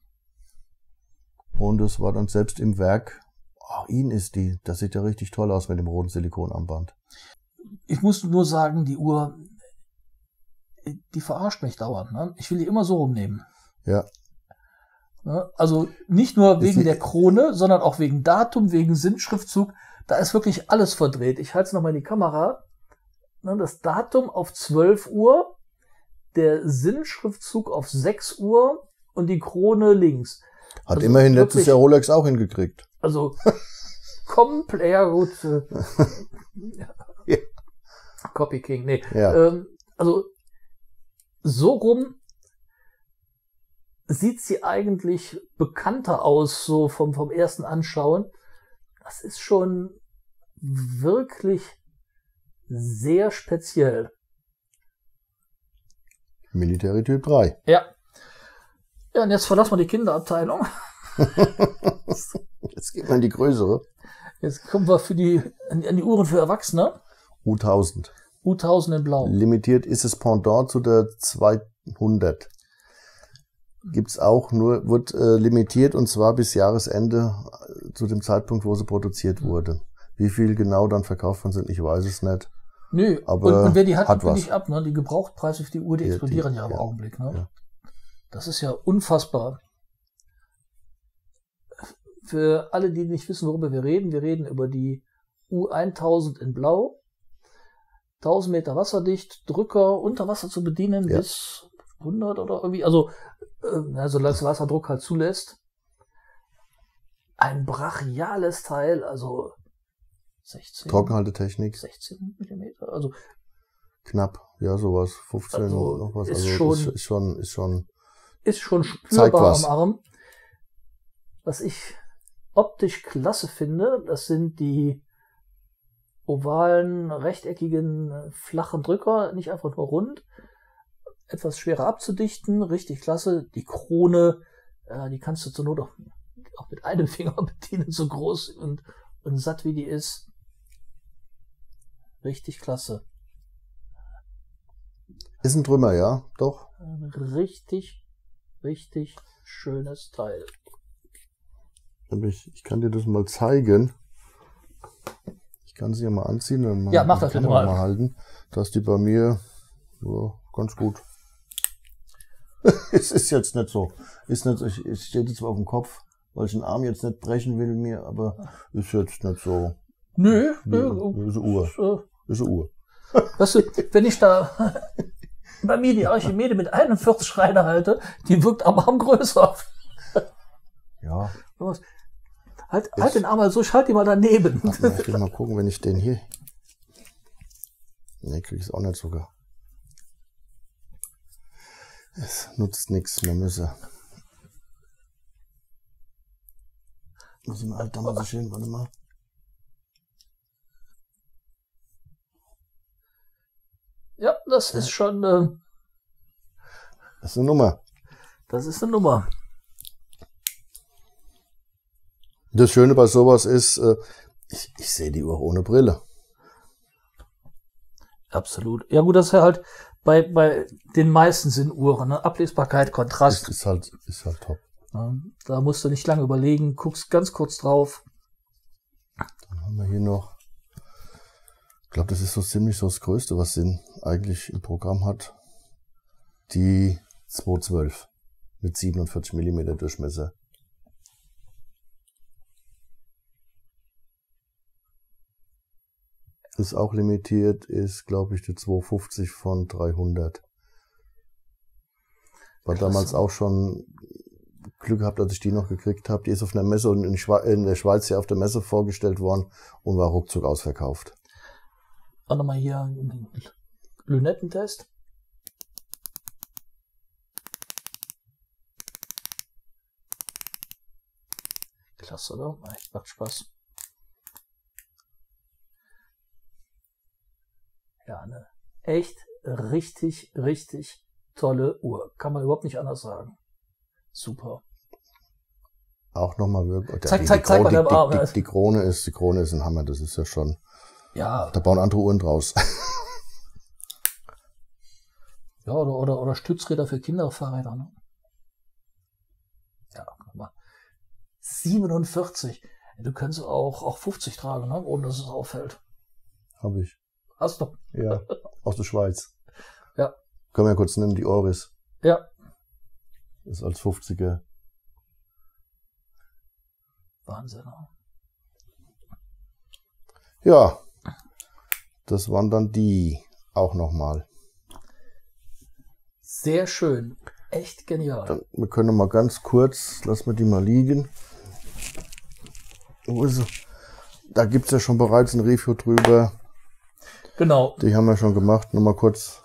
Und es war dann selbst im Werk, oh, ihn ist die, das sieht ja richtig toll aus mit dem roten Silikonarmband.
Ich muss nur sagen, die Uhr, die verarscht mich dauernd. Ne? Ich will die immer so rumnehmen.
Ja.
Ne? Also nicht nur wegen
die-
der Krone, sondern auch wegen Datum, wegen Sinnschriftzug. Da ist wirklich alles verdreht. Ich halte es nochmal in die Kamera. Ne? Das Datum auf zwölf Uhr, der Sinnschriftzug auf sechs Uhr und die Krone links.
Hat
Also
immerhin letztes
wirklich-
Jahr Rolex auch hingekriegt.
Also komplett, ja gut. Äh,
Ja.
Copy King, nee.
Ja.
Ähm, also so rum sieht sie eigentlich bekannter aus, so vom, vom ersten Anschauen. Das ist schon wirklich sehr speziell.
Military Typ drei.
Ja. Ja, und jetzt verlassen wir die Kinderabteilung.
Jetzt geht man in die größere.
Jetzt kommen wir für die, an die, an die Uhren für Erwachsene.
U tausend.
U tausend in Blau.
Limitiert ist es Pendant zu der zweihundert. Gibt's auch nur, wird äh, limitiert und zwar bis Jahresende, äh, zu dem Zeitpunkt, wo sie produziert wurde. Wie viel genau dann verkauft worden sind, ich weiß es nicht.
Nö,
aber
und, und wer die hat,
hat
will
was.
ich ab. Ne? Die Gebrauchtpreise für die Uhr, die
Ja,
explodieren
die,
ja im
ja,
Augenblick. Ne?
ja.
Das ist ja unfassbar. Für alle, die nicht wissen, worüber wir reden, wir reden über die U tausend in Blau. tausend Meter wasserdicht, Drücker unter Wasser zu bedienen
Ja.
bis hundert oder irgendwie, also äh, solange das Wasserdruck halt zulässt. Ein brachiales Teil, also sechzehn,
Trockenhaltetechnik,
sechzehn Millimeter, also
knapp, ja, sowas, fünfzehn,
Also
noch was.
ist
Also
schon-
ist, ist schon, ist schon,
ist schon
Zeigt
spürbar
was.
am Arm. Was ich optisch klasse finde, das sind die ovalen, rechteckigen, äh, flachen Drücker, nicht einfach nur rund. Etwas schwerer abzudichten, richtig klasse. Die Krone, äh, die kannst du zur Not auch, auch mit einem Finger bedienen, so groß und, und satt wie die ist. Richtig klasse.
ist ein Trümmer, ja, doch.
Ein richtig, richtig schönes Teil.
Ich, ich kann dir das mal zeigen. Ich kann sie ja mal anziehen. Dann mal,
Ja, mach das
kann
bitte
man
mal.
mal halten. Dass die bei mir ja, ganz gut. Es ist jetzt nicht so. Ist nicht so. Ich, es steht jetzt zwar auf dem Kopf, weil ich den Arm jetzt nicht brechen will mir, aber ist jetzt nicht so.
Nö,
Wie,
nö,
ist eine Uhr.
äh,
Ist eine Uhr.
Weißt du, wenn ich da bei mir die Archimede mit einundvierzig reinhalte, die wirkt am Arm größer.
Ja.
Was? Halt, halt den Arm mal so, ich halte ihn mal daneben.
Warte mal, ich will mal gucken, wenn ich den hier. Ne, krieg ich es auch nicht sogar. Es nutzt nichts, wir müssen. Muss ich mal halt da mal so schön, warte mal.
Ja, das ist schon, äh,
Das ist eine Nummer.
das ist eine Nummer.
Das Schöne bei sowas ist, äh, ich, ich sehe die Uhr ohne Brille.
Absolut. Ja gut, das ist ja halt bei, bei den meisten sind Uhren, ne? Ablesbarkeit,
Das
Kontrast.
ist halt, ist halt top.
Ne? Da musst du nicht lange überlegen, guckst ganz kurz drauf.
Dann haben wir hier noch, ich glaube, das ist so ziemlich so das Größte, was Sinn eigentlich im Programm hat. Die zweihundertzwölf mit siebenundvierzig Millimeter Durchmesser. Ist auch limitiert, ist, glaube ich, die zweihundertfünfzig von dreihundert. War
Klasse.
damals auch schon Glück gehabt, dass ich die noch gekriegt habe. Die ist auf einer Messe und in, Schwe in der Schweiz ja auf der Messe vorgestellt worden und war ruckzuck ausverkauft.
Auch nochmal hier einen Lünettentest. Klasse, oder? Echt, macht Spaß. Ja, eine echt richtig, richtig tolle Uhr. Kann man überhaupt nicht anders sagen. Super.
Auch nochmal wirklich.
Zeig-
die,
zeig-
die,
zeig mal
die,
deinen Arm.
die, die, die Krone ist, die Krone ist ein Hammer. Das ist ja schon.
Ja,
Da bauen andere Uhren draus.
ja oder, oder, oder Stützräder für Kinderfahrräder. Ne? Ja, guck mal. siebenundvierzig. Du kannst auch, auch fünfzig tragen, ne? Ohne dass es auffällt.
Habe ich.
Hast du?
Ja. Aus der Schweiz.
Ja.
Können wir ja kurz nennen, die Oris.
Ja.
Ist als fünfziger.
Wahnsinn. Ne?
Ja. Das waren dann die auch nochmal.
Sehr schön. Echt genial.
Dann, wir können mal ganz kurz, lassen wir die mal liegen. Wo ist sie? Da gibt es ja schon bereits ein Review drüber.
Genau.
Die haben wir schon gemacht. Nur mal kurz.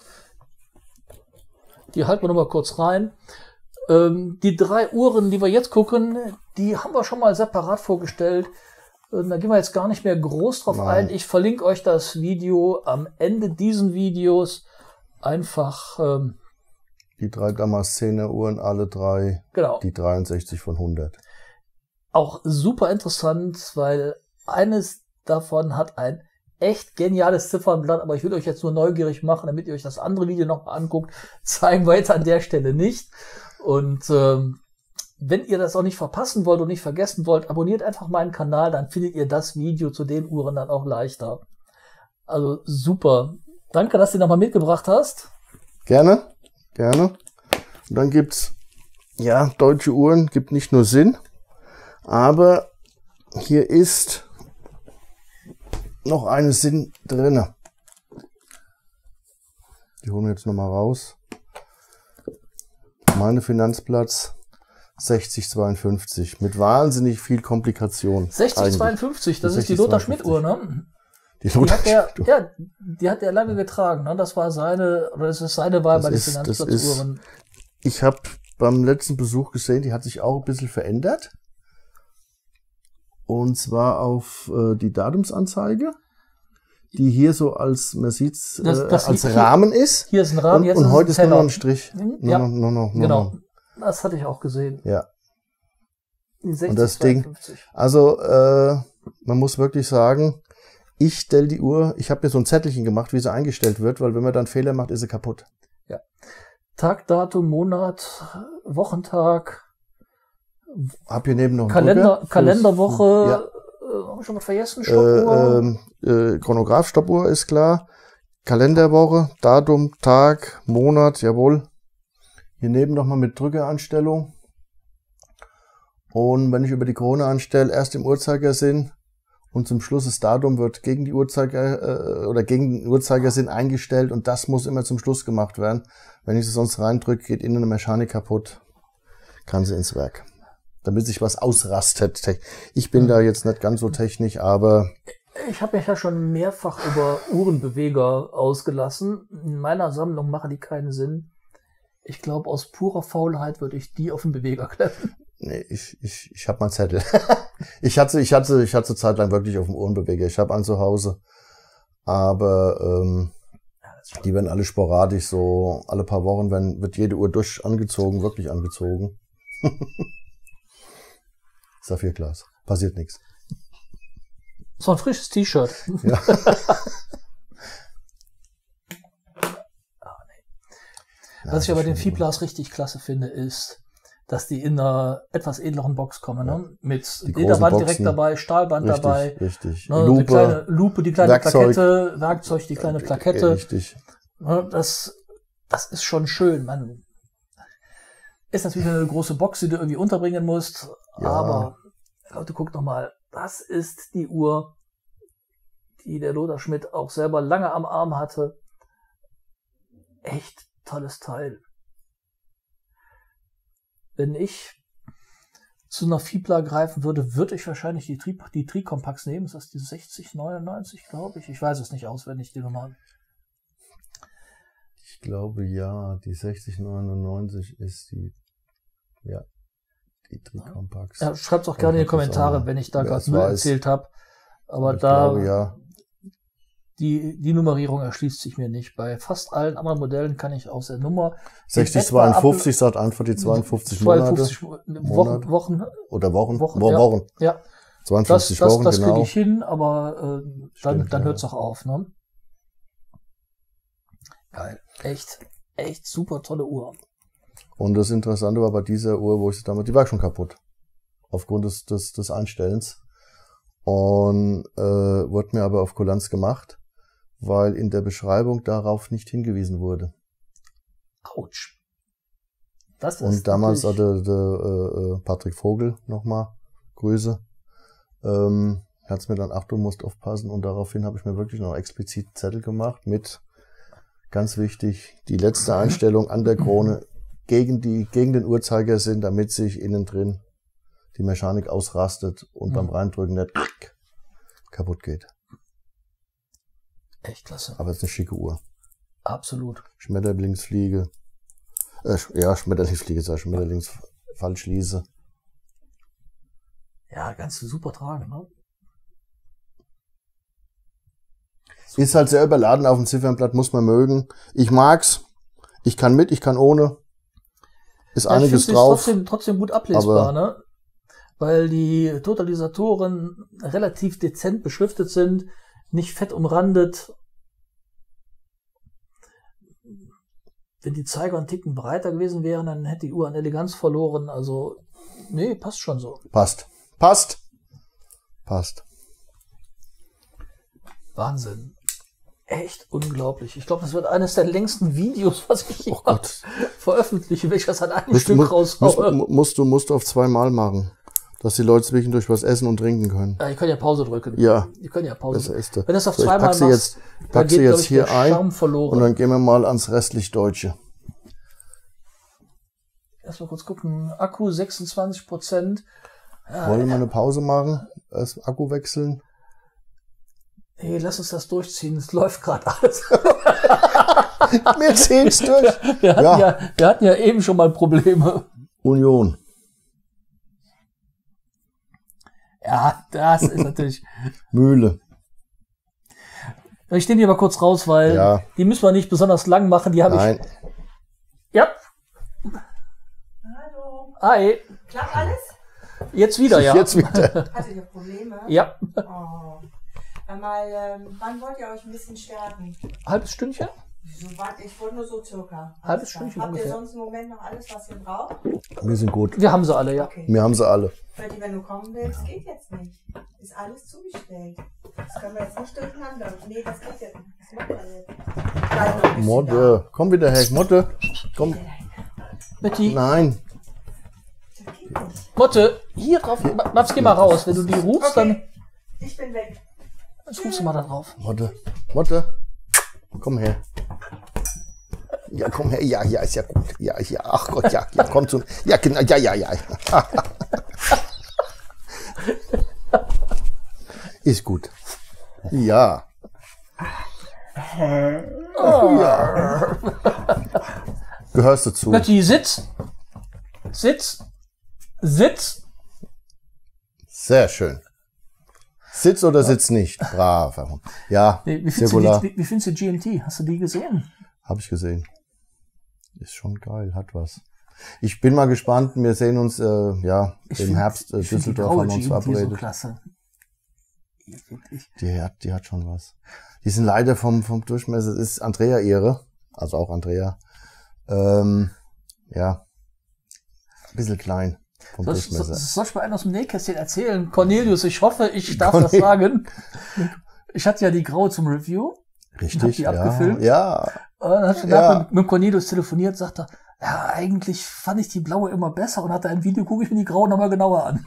Die halten wir nochmal kurz rein. Ähm, die drei Uhren, die wir jetzt gucken, die haben wir schon mal separat vorgestellt. Ähm, da gehen wir jetzt gar nicht mehr groß drauf
Nein.
ein. Ich verlinke euch das Video am Ende diesen Videos. Einfach, ähm,
Die drei Damaszener Uhren, alle drei.
genau.
Die dreiundsechzig von hundert.
Auch super interessant, weil eines davon hat ein echt geniales Ziffernblatt, aber ich will euch jetzt nur neugierig machen, damit ihr euch das andere Video noch mal anguckt. Zeigen wir jetzt an der Stelle nicht. Und ähm, wenn ihr das auch nicht verpassen wollt und nicht vergessen wollt, abonniert einfach meinen Kanal, dann findet ihr das Video zu den Uhren dann auch leichter. Also super. Danke, dass du die nochmal mitgebracht hast.
Gerne, gerne. Und dann gibt's, ja, deutsche Uhren gibt nicht nur Sinn, aber hier ist noch eine Sinn drinne. Die holen wir jetzt nochmal raus. Meine Finanzplatz sechzig zweiundfünfzig mit wahnsinnig viel Komplikation.
sechzig zweiundfünfzig, das ist die Lothar Schmidt Uhr, ne?
Die,
die hat der, ja, die hat er lange getragen, ne? Das war seine, oder das ist seine Wahl bei den Finanzplatzuhren.
Ich habe beim letzten Besuch gesehen, die hat sich auch ein bisschen verändert. Und zwar auf äh, die Datumsanzeige, die hier so als, man sieht's, äh,
das, das
als
hier,
Rahmen ist.
Hier ist ein Rahmen,
und,
jetzt
und
ist
heute
es
ist nur noch ein Strich.
Mhm,
nur
ja,
noch, nur noch, nur
genau.
noch.
Das hatte ich auch gesehen.
Ja.
Die sechzig
Und das Ding,
zweiundfünfzig.
also äh, man muss wirklich sagen, ich stelle die Uhr, ich habe mir so ein Zettelchen gemacht, wie sie eingestellt wird, weil wenn man dann Fehler macht, ist sie kaputt.
Ja. Tag, Datum, Monat, Wochentag.
Hab hier neben noch einen
Kalender,
Drücker,
Kalenderwoche.
Ja.
Äh, haben wir schon mal vergessen? Stoppuhr.
Äh, äh, Chronograph, Stoppuhr ist klar. Kalenderwoche, Datum, Tag, Monat, jawohl. Hier neben nochmal mit Drückeranstellung. Und wenn ich über die Krone anstelle, erst im Uhrzeigersinn und zum Schluss das Datum wird gegen die Uhrzeiger äh, oder gegen den Uhrzeigersinn eingestellt und das muss immer zum Schluss gemacht werden. Wenn ich es sonst reindrücke, geht innen eine Mechanik kaputt, kann sie ins Werk. Damit sich was ausrastet. Ich bin mhm. da jetzt nicht ganz so technisch, aber
ich habe mich ja schon mehrfach über Uhrenbeweger ausgelassen. In meiner Sammlung machen die keinen Sinn. Ich glaube, aus purer Faulheit würde ich die auf den Beweger klemmen.
Nee, ich, ich, ich habe meinen Zettel. ich hatte, ich hatte, ich hatte zeitlang wirklich auf dem Uhrenbeweger. Ich habe einen zu Hause. Aber ähm, ja, die werden alle sporadisch, so alle paar Wochen wenn, wird jede Uhr durch angezogen, wirklich angezogen. Saphirglas. Passiert nichts.
So ein frisches T-Shirt.
Ja.
ah, nee. Was ich aber den Fiblas richtig klasse finde, ist, dass die in einer etwas edleren Box kommen, ja. ne? Mit Lederband direkt dabei, Stahlband
richtig,
dabei,
richtig.
Ne?
Lupe,
die kleine Lupe, die kleine
Werkzeug.
Plakette, Werkzeug, die kleine Plakette.
Richtig.
Ne? Das, das ist schon schön. Man ist natürlich eine große Box, die du irgendwie unterbringen musst, ja. aber Leute, guckt noch mal, das ist die Uhr, die der Lothar Schmidt auch selber lange am Arm hatte. Echt tolles Teil. Wenn ich zu einer Fibla greifen würde, würde ich wahrscheinlich die, Tri die Tri-Compax nehmen. Ist das die sechzig neunundneunzig, glaube ich? Ich weiß es nicht auswendig, die Nummer.
Ich glaube, ja, die sechzig neunundneunzig ist die, ja, die Tri-Compax.
Ja, schreibt es auch gerne in die Kommentare, wenn ich da gerade Müll erzählt habe. Aber
ich
da,
glaube, ja.
Die, die Nummerierung erschließt sich mir nicht. Bei fast allen anderen Modellen kann ich aus der Nummer
sechzig zweiundfünfzig sagt einfach die zweiundfünfzig Monate.
Wochen, Wochen.
Oder Wochen.
Wochen,
Wo,
ja.
Wochen.
Ja.
zweiundfünfzig
das, das,
Wochen,
das
genau.
kriege ich hin, aber äh, dann,
Stimmt,
dann
ja.
hört es auch auf. Ne? Geil. Echt, echt super tolle Uhr.
Und das Interessante war bei dieser Uhr, wo ich sie damals, die war schon kaputt. Aufgrund des, des, des Einstellens. Und äh, wurde mir aber auf Kulanz gemacht, weil in der Beschreibung darauf nicht hingewiesen wurde.
Autsch. Das ist
Und damals hatte der äh, Patrick Vogel nochmal Grüße. Ähm, hat es mir dann, ach, du musst aufpassen. Und daraufhin habe ich mir wirklich noch explizit einen Zettel gemacht mit, ganz wichtig, die letzte Einstellung an der Krone gegen, die, gegen den Uhrzeigersinn, damit sich innen drin die Mechanik ausrastet und mhm. beim Reindrücken nicht kaputt geht.
Echt klasse.
Aber es ist eine schicke Uhr.
Absolut.
Schmetterlingsfliege. Äh, ja, Schmetterlingsfliege, sag ich, Schmetterlingsfallschließe.
Ja, ganz super tragen, ne?
Super. Ist halt sehr überladen auf dem Ziffernblatt, muss man mögen. Ich mag's. Ich kann mit, ich kann ohne. Ist ja, einiges
ich
drauf.
Trotzdem, trotzdem gut ablesbar, ne? Weil die Totalisatoren relativ dezent beschriftet sind. nicht fett umrandet. Wenn die Zeiger einen Ticken breiter gewesen wären, dann hätte die Uhr an Eleganz verloren. Also, nee, passt schon so.
Passt. Passt. Passt.
Wahnsinn. Echt unglaublich. Ich glaube, das wird eines der längsten Videos, was ich
Oh Gott.
veröffentliche, wenn ich das an einem
Musst,
Stück
mu
raushaue.
musst, musst, du, musst du auf zweimal machen, dass die Leute zwischendurch was essen und trinken können.
Ja, ihr könnt ja Pause drücken.
Ja.
Ihr könnt ja Pause
Besser ist
drücken.
das.
Wenn du das auf
So, ich
zweimal
pack sie
machst,
jetzt,
dann
pack
geht,
sie
glaub
jetzt
ich,
hier
der
ein
Charme verloren.
und dann gehen wir mal ans restlich Deutsche.
Erstmal kurz gucken. Akku sechsundzwanzig Prozent. Ja,
Wollen wir eine Pause machen? Erst Akku wechseln?
hey, lass uns das durchziehen. Es läuft gerade alles.
Wir ziehen's durch.
Wir hatten
Ja.
ja. wir hatten ja eben schon mal Probleme.
Union.
Ja, das ist natürlich.
Mühle.
Ich nehme die mal kurz raus, weil
Ja.
die müssen wir nicht besonders lang machen. Die habe ich.
Nein.
Ja.
Hallo.
Hi.
Klappt alles?
Jetzt wieder, ja.
Jetzt wieder.
Hattet ihr Probleme?
Ja.
Oh. Einmal, ähm, wann wollt ihr euch ein bisschen stärken?
Halbes Stündchen?
So, warte, ich wollte nur so circa.
Halbes
Alles klar.
Stündchen
Habt
ungefähr.
ihr sonst im Moment noch alles, was ihr braucht?
Wir sind gut.
Wir haben sie alle, ja.
Okay.
Wir haben sie alle.
Weil die, wenn du kommen willst, geht jetzt nicht. Ist alles zugestellt. Das können wir jetzt nicht durcheinander. Nee, das geht jetzt nicht. Das machen wir jetzt. Bleib noch ein bisschen
Motte. Komm wieder her. Motte. Komm.
Betty,
Nein.
da. Das geht nicht.
Motte, hier drauf. Maps, geh mal raus. Wenn du die rufst, dann.
Okay, ich bin weg.
Jetzt rufst du mal da drauf.
Motte. Motte. Komm her. Ja, komm her. Ja, ja, ist ja gut. Ja, ja. Ach Gott, ja. Ja, komm zu. Ja, genau. Ja, ja, ja. Ist gut. Ja. Ja. Gehörst du zu?
Betty, sitz. Sitz. Sitz.
Sehr schön. Sitz oder sitz nicht? Braver Hund. Ja,
Wie, wie, findest du
Circular.
die, wie findest du G M T? Hast du die gesehen?
Habe ich gesehen. Ist schon geil, hat was. Ich bin mal gespannt. Wir sehen uns äh, ja
Ich
im
find-
Herbst. Äh,
ich find die
Düsseldorf
graue
haben wir uns
G M T so
verabredet.
klasse. Die find ich-
Die hat, die hat schon was. Die sind leider vom, vom Durchmesser, das ist Andrea ihre, also auch Andrea. Ähm, ja, ein bisschen klein vom
Soll ich, so,
Durchmesser.
soll ich mal einen aus dem Nähkästchen erzählen? Cornelius, ich hoffe, ich darf das
Cornel-
sagen. Ich hatte ja die graue zum Review.
Richtig,
hab die
ja.
abgefilmt.
Ja,
Und dann habe ich
Ja.
danach mit, mit Cornelius telefoniert, sagte, ja, eigentlich fand ich die blaue immer besser und hatte ein Video, gucke ich mir die graue nochmal genauer an.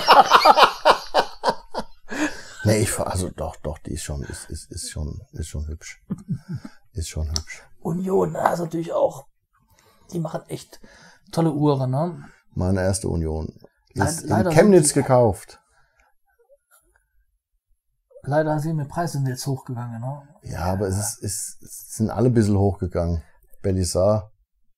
nee, ich, also doch, doch, die ist schon, ist, ist, ist schon, ist schon hübsch. Ist schon hübsch.
Union, also natürlich auch. Die machen echt tolle Uhren, ne?
Meine erste Union. Ist
Le- leider
in Chemnitz
sind die-
gekauft.
Leider sind die Preise jetzt hochgegangen, ne?
Ja, aber es, ist, es, es sind alle ein bisschen hochgegangen. Belisar.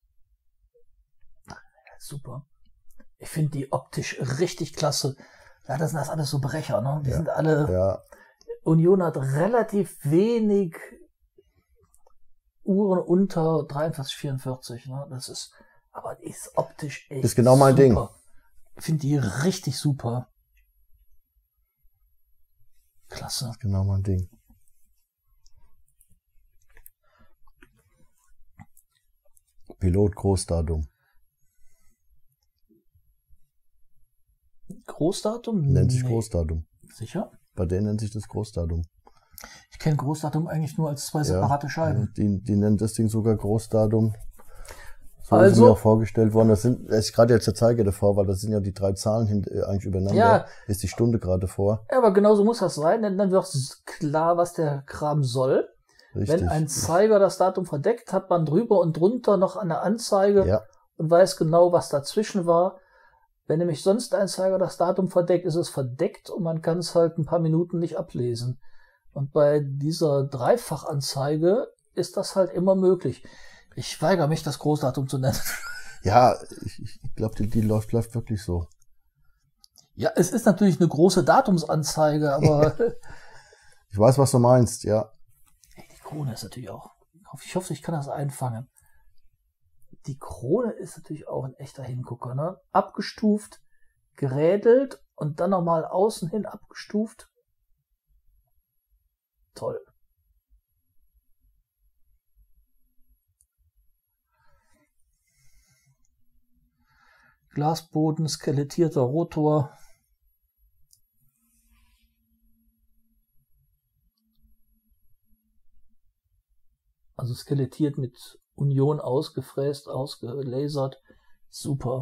Super. Ich finde die optisch richtig klasse. Ja, das sind das alles so Brecher, ne? Die
Ja.
sind alle.
Ja,
Union hat relativ wenig Uhren unter dreiundvierzig, vierundvierzig, ne? Das ist, aber die ist optisch echt.
Ist genau mein
super.
Ding.
Ich finde die richtig super. Klasse.
genau mein Ding. Pilot Großdatum.
Großdatum?
Nennt sich
Nee.
Großdatum.
Sicher?
Bei denen nennt sich das Großdatum.
Ich kenne Großdatum eigentlich nur als zwei separate Scheiben.
Die, die nennen das Ding sogar Großdatum. So ist
Also-
mir auch vorgestellt worden. Das sind, das ist gerade jetzt der Zeiger davor, weil das sind ja die drei Zahlen hint, äh, eigentlich übereinander.
Ja.
Ist die Stunde gerade vor.
Ja, aber genauso muss das sein, denn dann wird klar, was der Kram soll.
Richtig.
Wenn ein Zeiger das Datum verdeckt, hat man drüber und drunter noch eine Anzeige
ja,
und weiß genau, was dazwischen war. Wenn nämlich sonst ein Zeiger das Datum verdeckt, ist es verdeckt und man kann es halt ein paar Minuten nicht ablesen. Und bei dieser Dreifachanzeige ist das halt immer möglich. Ich weigere mich, das Großdatum zu nennen.
ja, ich, ich glaube, die, die läuft, läuft wirklich so.
Ja, es ist natürlich eine große Datumsanzeige, aber
Ich weiß, was du meinst, ja.
die Krone ist natürlich auch. Ich hoffe, ich kann das einfangen. Die Krone ist natürlich auch ein echter Hingucker, ne? Abgestuft, gerädelt und dann nochmal außen hin abgestuft. toll. Glasboden, skelettierter Rotor. Also skelettiert mit Union ausgefräst, ausgelasert. Super.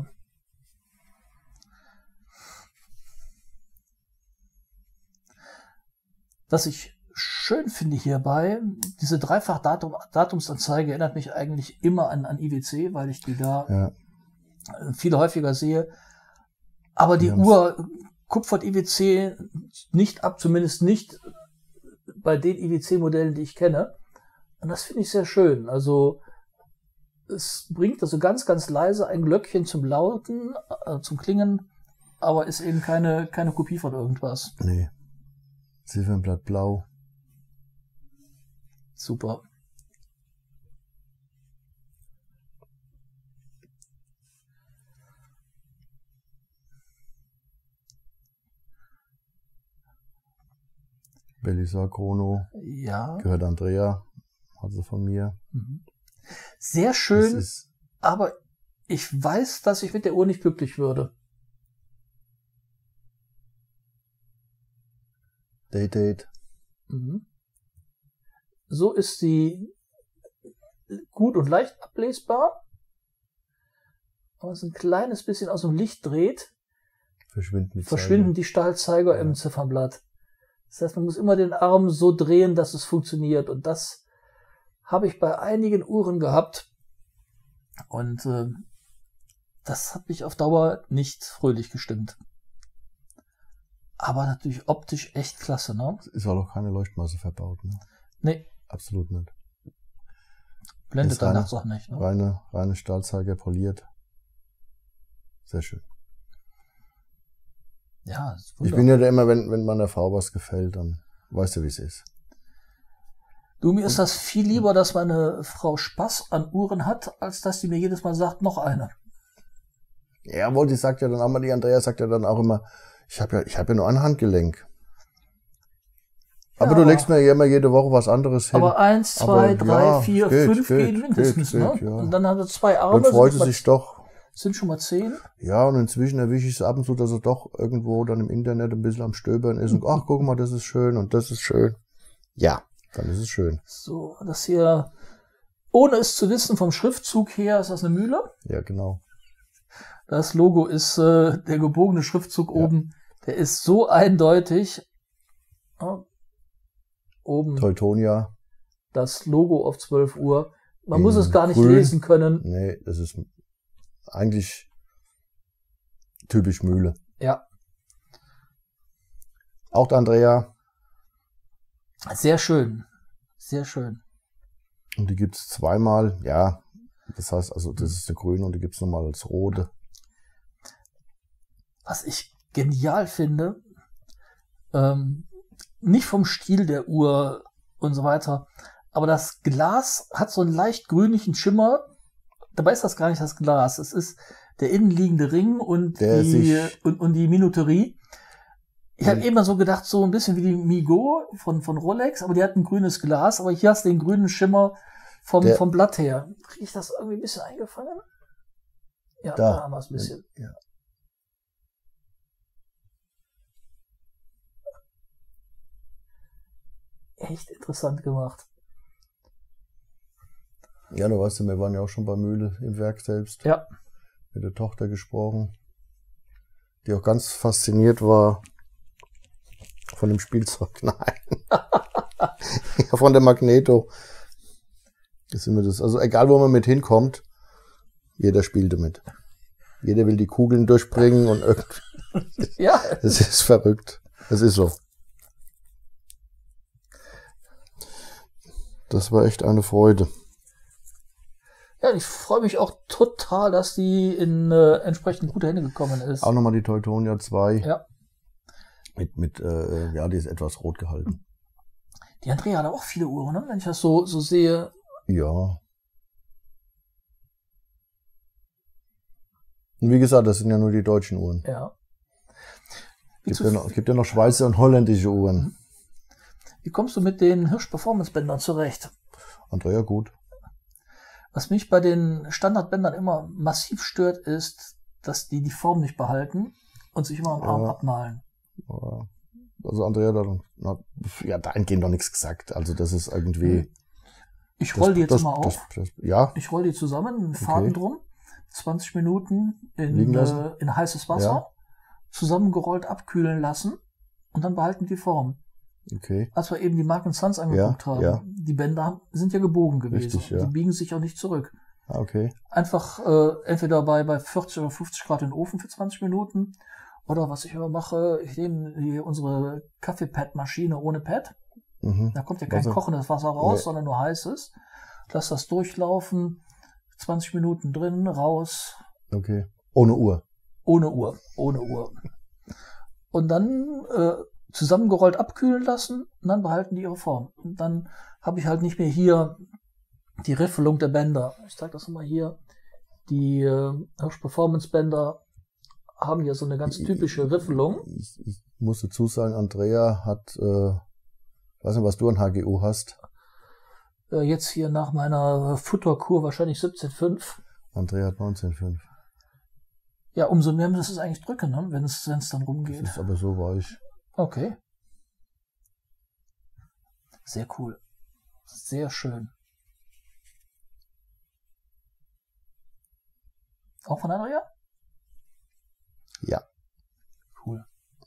Was ich schön finde hierbei, diese Dreifach-Datumsanzeige erinnert mich eigentlich immer an, an I W C, weil ich die da
Ja.
viel häufiger sehe. Aber die
Die
Uhr kupfert I W C nicht ab, zumindest nicht bei den I W C-Modellen, die ich kenne. Und das finde ich sehr schön. Also es bringt also ganz, ganz leise ein Glöckchen zum Lauten, äh, zum Klingen, aber ist eben keine, keine Kopie von irgendwas.
Nee. Ziffernblatt blau.
Super.
Belisar Chrono.
Ja.
Gehört Andrea. Also von mir.
Mhm. Sehr
Das
schön,
ist,
aber ich weiß, dass ich mit der Uhr nicht glücklich würde.
Date Date.
Mhm. So ist sie gut und leicht ablesbar. Aber es ein kleines bisschen aus dem Licht dreht,
Verschwinden die
verschwinden
Zeiger.
die Stahlzeiger
Ja.
im Ziffernblatt. Das heißt, man muss immer den Arm so drehen, dass es funktioniert. Und das habe ich bei einigen Uhren gehabt. Und äh, das hat mich auf Dauer nicht fröhlich gestimmt. Aber natürlich optisch echt klasse, ne?
Ist auch noch keine Leuchtmasse verbaut. Ne?
Nee,
Absolut nicht.
blendet
Ist
dann
reine-
nachts auch nicht. Ne?
Reine, reine Stahlzeiger poliert. Sehr schön.
Ja, ist
Ich
wunderbar.
bin ja da immer, wenn, wenn meiner Frau was gefällt, dann weißt du, wie es ist.
Du, mir ist das viel lieber, dass meine Frau Spaß an Uhren hat, als dass sie mir jedes Mal sagt, noch eine.
Ja, wohl, die sagt ja dann auch mal, die Andrea sagt ja dann auch immer, ich habe ja, ich habe ja nur ein Handgelenk. Aber
Ja,
du
aber-
legst mir ja immer jede Woche was anderes hin.
Aber eins, zwei,
Aber
drei,
ja,
vier,
geht,
fünf
geht,
gehen mindestens,
geht,
ne?
geht, ja.
Und dann haben wir zwei Arme,
Dann freut
sind,
sie
mal-
sich doch.
sind schon mal zehn.
Ja, und inzwischen erwische ich es ab und zu, dass er doch irgendwo dann im Internet ein bisschen am Stöbern ist und ach, guck mal, das ist schön und das ist schön. Ja, dann ist es schön.
So, das hier, ohne es zu wissen, vom Schriftzug her ist das eine Mühle.
Ja, genau.
Das Logo ist äh, der gebogene Schriftzug
Ja.
oben. Der ist so eindeutig. Ja. Oben
Teutonia.
das Logo auf zwölf Uhr. Man
In
muss es gar nicht
grün.
lesen können.
Nee, das ist eigentlich typisch Mühle.
Ja,
Auch der Andrea.
sehr schön. Sehr schön.
Und die gibt's zweimal. Ja, das heißt, also das ist eine grüne und die gibt's nochmal als rote.
Was ich genial finde, ähm, nicht vom Stil der Uhr und so weiter, aber das Glas hat so einen leicht grünlichen Schimmer. Dabei ist das gar nicht das Glas. Es ist der innenliegende Ring und,
Der
die,
sich-
und, und die Minuterie. Ich habe
Mhm.
immer so gedacht, so ein bisschen wie die Migo von, von Rolex, aber die hat ein grünes Glas, aber hier hast du den grünen Schimmer vom,
Der-
vom Blatt her. Kriege ich das irgendwie ein bisschen eingefangen? Ja,
Da.
da haben wir es ein bisschen.
Ja.
Echt interessant gemacht.
Ja, du weißt ja, wir waren ja auch schon bei Mühle im Werk selbst.
Ja.
Mit der Tochter gesprochen. Die auch ganz fasziniert war von dem Spielzeug. Nein. Ja, von der Magneto. Das ist immer das. Also egal, wo man mit hinkommt, jeder spielt damit. Jeder will die Kugeln durchbringen und irgend.
Ja,
Das ist verrückt. Das ist so. Das war echt eine Freude.
ja, ich freue mich auch total, dass die in äh, entsprechend gute Hände gekommen ist.
Auch nochmal die Teutonia zwei.
Ja.
Mit, mit, äh, ja, die ist etwas rot gehalten.
Die Andrea hat auch viele Uhren, ne? Wenn ich das so, so sehe.
Ja. Und wie gesagt, das sind ja nur die deutschen Uhren.
Ja.
Gibt ja noch, gibt ja noch Schweizer und holländische Uhren.
Wie kommst du mit den Hirsch Performance Bändern zurecht?
Andrea, gut.
Was mich bei den Standardbändern immer massiv stört, ist, dass die die Form nicht behalten und sich immer am Arm
Ja.
abmalen.
Also Andrea, da, na, ja, dahingehend doch nichts gesagt. Also das ist irgendwie...
Ich roll die jetzt
das,
mal auf.
Das, das, ja,
Ich roll die zusammen, mit Faden drum, zwanzig Minuten
Liegen
in,
lassen.
äh, in heißes Wasser,
Ja.
zusammengerollt abkühlen lassen und dann behalten die Form.
okay.
Als wir eben die Mark and Sons angeguckt
Ja,
haben,
ja.
die Bänder sind ja gebogen gewesen.
Richtig, ja.
Die biegen sich auch nicht zurück.
Ah, okay.
Einfach äh, entweder bei, bei vierzig oder fünfzig Grad in den Ofen für zwanzig Minuten. Oder was ich immer mache, ich nehme hier unsere Kaffeepad-Maschine ohne Pad.
Mhm.
Da kommt ja kein
Also-
kochendes Wasser raus,
Nee.
sondern nur heißes. Lass das durchlaufen, zwanzig Minuten drin, raus,
Okay. Ohne Uhr.
ohne Uhr, ohne Uhr. Und dann äh, zusammengerollt abkühlen lassen und dann behalten die ihre Form. Und dann habe ich halt nicht mehr hier die Riffelung der Bänder. Ich zeige das nochmal hier. Die äh, Hirsch Performance Bänder haben hier so eine ganz typische Riffelung.
Ich, ich muss dazu sagen, Andrea hat, äh, ich weiß nicht, was du an H G U hast.
Äh, jetzt hier nach meiner Futterkur wahrscheinlich siebzehn Komma fünf.
Andrea hat neunzehn Komma fünf.
Ja, umso mehr muss es eigentlich drücken, ne? wenn es wenn es dann
Das
rumgeht.
ist aber so weich.
Okay. Sehr cool. Sehr schön. Auch von Andrea?
Ja.
Cool.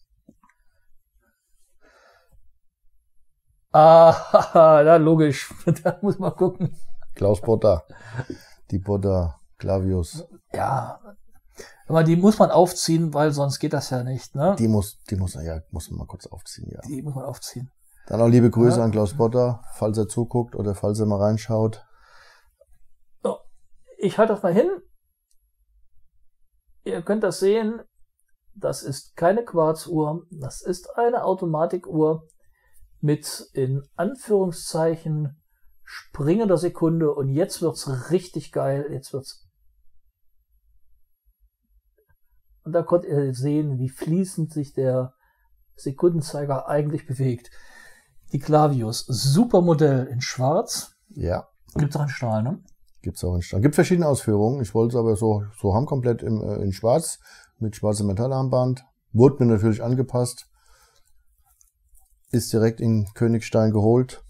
Ah, da logisch. Da muss man gucken.
Klaus Botter. Die Botter Clavius.
Ja. Aber die muss man aufziehen, weil sonst geht das ja nicht, ne?
Die muss, die muss, ja, muss man mal kurz aufziehen, ja.
Die muss man aufziehen.
Dann auch liebe Grüße
Ja.
an Klaus Botter, falls er zuguckt oder falls er mal reinschaut.
So. Ich halte das mal hin. Ihr könnt das sehen. Das ist keine Quarzuhr. Das ist eine Automatikuhr mit in Anführungszeichen springender Sekunde. Und jetzt wird's richtig geil. Jetzt wird's. Und da konnt ihr sehen, wie fließend sich der Sekundenzeiger eigentlich bewegt. Die Clavius, super Modell in Schwarz.
Ja.
Gibt's auch in Stahl, ne?
Gibt's auch in Stahl. Gibt verschiedene Ausführungen. Ich wollte es aber so, so haben, komplett im, äh, in Schwarz, mit schwarzem Metallarmband. Wurde mir natürlich angepasst. Ist direkt in Königstein geholt.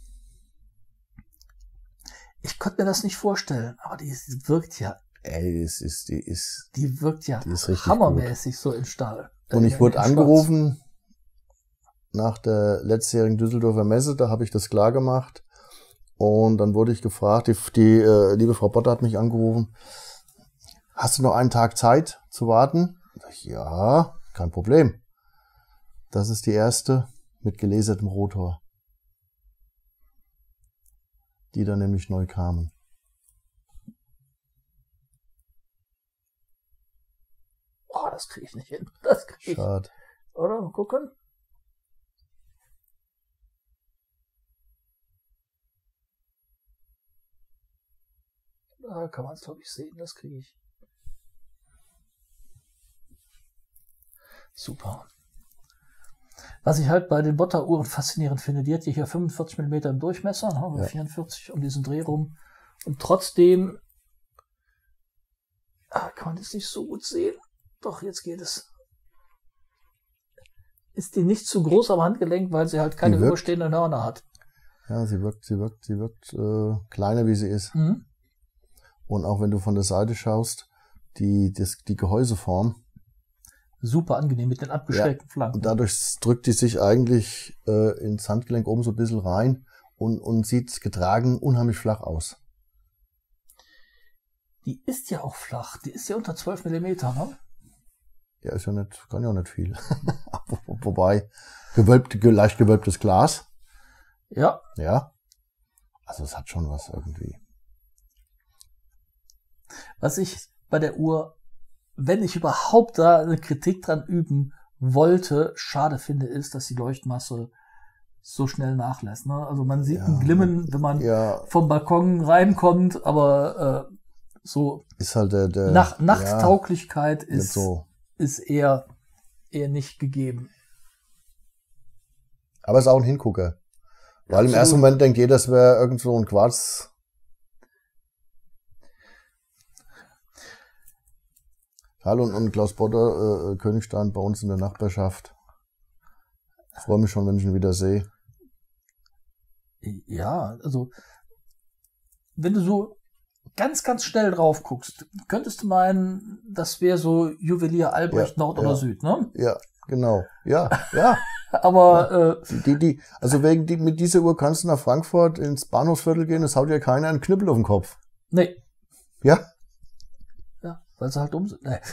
Ich konnte mir das nicht vorstellen, aber die wirkt ja,
Ey, es ist, die ist,
die wirkt ja
Die ist richtig
hammermäßig so in Stahl.
und
Äh,
ich wurde
in Schwarz.
angerufen nach der letztjährigen Düsseldorfer Messe, da habe ich das klar gemacht. Und dann wurde ich gefragt, die, die äh, liebe Frau Botter hat mich angerufen, hast du noch einen Tag Zeit zu warten? Sag ich, ja, kein Problem. Das ist die erste mit gelasertem Rotor, die dann nämlich neu kamen.
Oh, das kriege ich nicht hin. Das kriege ich.
Schade.
Oder? Mal gucken. Da kann man es, glaube ich, sehen. Das kriege ich. Super. Was ich halt bei den Botter-Uhren faszinierend finde, die hat hier fünfundvierzig Millimeter im Durchmesser, ne, oder
Ja.
vierundvierzig um diesen Dreh rum. Und trotzdem ah, kann man das nicht so gut sehen. Doch, jetzt geht es. Ist die nicht zu groß am Handgelenk, weil sie halt keine
Die wirkt-
überstehenden Hörner hat.
Ja, sie wirkt, sie wirkt, sie wirkt äh, kleiner, wie sie ist.
Mhm.
Und auch wenn du von der Seite schaust, die, das, die Gehäuseform,
Super angenehm mit den abgeschrägten Flanken.
und dadurch drückt die sich eigentlich äh, ins Handgelenk oben so ein bisschen rein und, und sieht getragen unheimlich flach aus.
Die ist ja auch flach. Die ist ja unter zwölf Millimeter, ne?
Ja, ist ja nicht, kann ja auch nicht viel. Wo- Wobei, gewölbt, ge- leicht gewölbtes Glas,
Ja.
ja. Also es hat schon was irgendwie.
Was ich bei der Uhr, wenn ich überhaupt da eine Kritik dran üben wollte, schade finde, ist, dass die Leuchtmasse so schnell nachlässt. Ne? Also man sieht
Ja.
ein Glimmen, wenn man
Ja,
vom Balkon reinkommt, aber äh, so
ist halt der, der
Nach,
ja,
Nachttauglichkeit
nicht
ist,
so.
ist eher, eher nicht gegeben.
Aber ist auch ein Hingucker. Weil im ersten Moment denkt jeder, das wäre irgend so ein Quarz. Hallo und, und Klaus Botter, äh, Königstein bei uns in der Nachbarschaft. Ich freue mich schon, wenn ich ihn wieder sehe.
Ja, also wenn du so ganz, ganz schnell drauf guckst, könntest du meinen, das wäre so Juwelier Albrecht
Ja,
Nord
ja.
oder Süd, ne?
Ja, genau. Ja, ja.
Aber
Ja.
äh,
Die, die, also wegen die, mit dieser Uhr kannst du nach Frankfurt ins Bahnhofsviertel gehen, es haut dir keiner einen Knüppel auf den Kopf.
nee.
Ja?
Ja, weil sie halt dumm sind. Nee,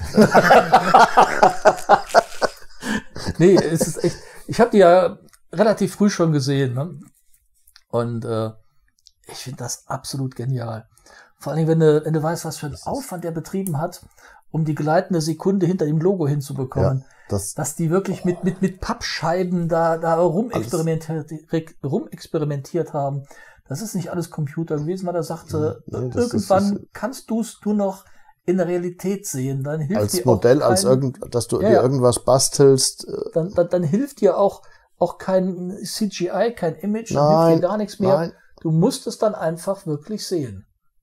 nee, es ist echt. Ich habe die ja relativ früh schon gesehen, ne? Und äh, ich finde das absolut genial. Vor allem, wenn du, wenn du weißt, was für einen Aufwand der betrieben hat, um die gleitende Sekunde hinter dem Logo hinzubekommen.
Ja, das,
Dass die wirklich mit, mit, mit Pappscheiben da, da rumexperimentiert, rumexperimentiert haben. Das ist nicht alles Computer gewesen, weil er sagte,
Nee, das
irgendwann
ist-
kannst du es nur noch in der Realität sehen. Dann hilft
als
dir
Modell,
auch
als
kein,
irgend, dass du
Ja,
dir
ja.
irgendwas bastelst. äh,
dann, dann, dann hilft dir auch, auch kein C G I, kein Image, dann hilft
Nein,
dir gar nichts mehr.
nein.
Du musst es dann einfach wirklich sehen.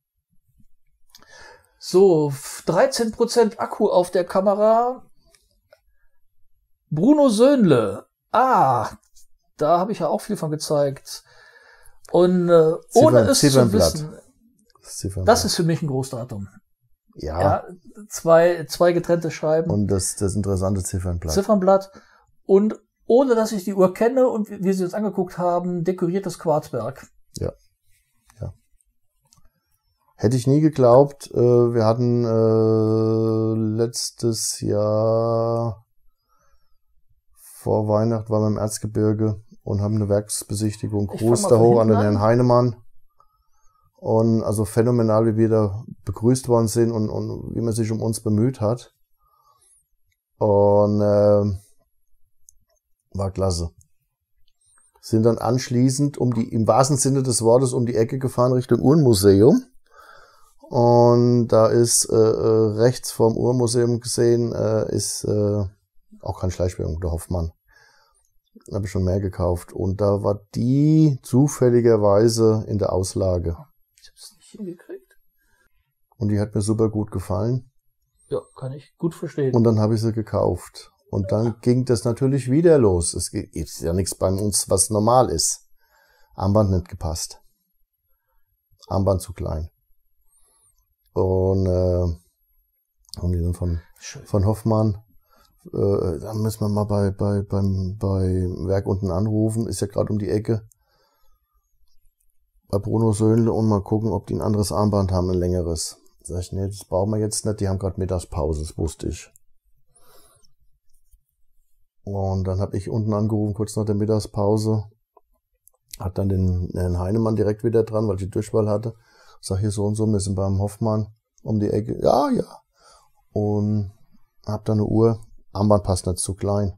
So, dreizehn Prozent Akku auf der Kamera. Bruno Söhnle. Ah, da habe ich ja auch viel von gezeigt. Und äh, ohne
Ziffern-
es zu
Ziffernblatt.
wissen,
Ziffernblatt.
das ist für mich ein Großdatum.
ja,
Ja, zwei, zwei getrennte Scheiben,
und das, das interessante Ziffernblatt.
Ziffernblatt und ohne dass ich die Uhr kenne und wir sie uns angeguckt haben, dekoriertes Quarzwerk.
Ja. Ja. Hätte ich nie geglaubt. Äh, wir hatten äh, letztes Jahr vor Weihnachten waren wir im Erzgebirge und haben eine Werksbesichtigung.
Ich
Gruß
fang
da
mal von
hoch an den
hinten
Herrn
an.
Heinemann. Und also phänomenal, wie wir da begrüßt worden sind und, und wie man sich um uns bemüht hat. Und äh, war klasse. Sind dann anschließend um die, im wahrsten Sinne des Wortes, um die Ecke gefahren Richtung Uhrenmuseum. Und da ist äh, äh, rechts vom Uhrenmuseum gesehen, äh, ist äh, auch keine Schleichwerbung, der Hoffmann. Da habe ich schon mehr gekauft. Und da war die zufälligerweise in der Auslage.
Ich habe es nicht hingekriegt.
Und die hat mir super gut gefallen.
Ja, kann ich gut verstehen.
Und dann habe ich sie gekauft. Und dann ging das natürlich wieder los. Es gibt ja nichts bei uns, was normal ist. Armband nicht gepasst. Armband zu klein. Und äh, haben die dann von,
Schön.
von Hoffmann, äh, da müssen wir mal bei, bei, beim, bei Werk unten anrufen. Ist ja gerade um die Ecke. Bei Bruno Söhnle und mal gucken, ob die ein anderes Armband haben, ein längeres. Sag ich, nee, das brauchen wir jetzt nicht. Die haben gerade Mittagspause, das wusste ich. Und dann habe ich unten angerufen, kurz nach der Mittagspause. Hat dann den Herrn Heinemann direkt wieder dran, weil ich die Durchwahl hatte. Sag hier so und so, wir sind beim Hoffmann um die Ecke. Ja, ja. Und hab dann eine Uhr. Armband passt nicht zu klein.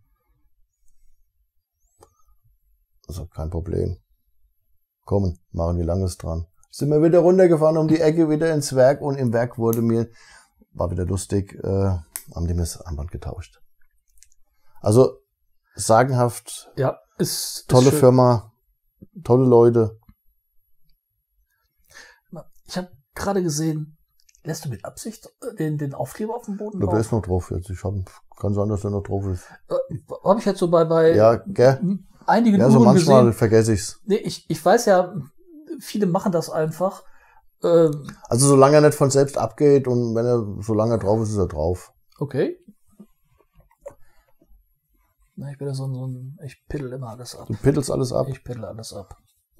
Also kein Problem. Kommen, machen die Langes dran. Sind wir wieder runtergefahren um die Ecke, wieder ins Werk. Und im Werk wurde mir, war wieder lustig, äh, haben die mir das Armband getauscht. Also sagenhaft,
Ja, ist, ist
tolle
schön.
Firma, tolle Leute.
Ich habe gerade gesehen, lässt du mit Absicht den, den Aufkleber auf dem Boden
Da
drauf?
ist noch drauf jetzt. Ich hab, kann sein, dass der noch drauf ist.
Äh, Habe ich jetzt so bei, bei
Ja, gell?
einigen
Ja, so
Uhren
manchmal
gesehen.
vergesse ich's.
Nee, ich, ich weiß ja, viele machen das einfach. Ähm,
Also solange er nicht von selbst abgeht und wenn er, solange er drauf ist, ist er drauf.
okay. Na, ich bin ja so ein, so ein, ich piddel immer alles ab.
Du pittelst alles ab.
Ich piddel alles ab.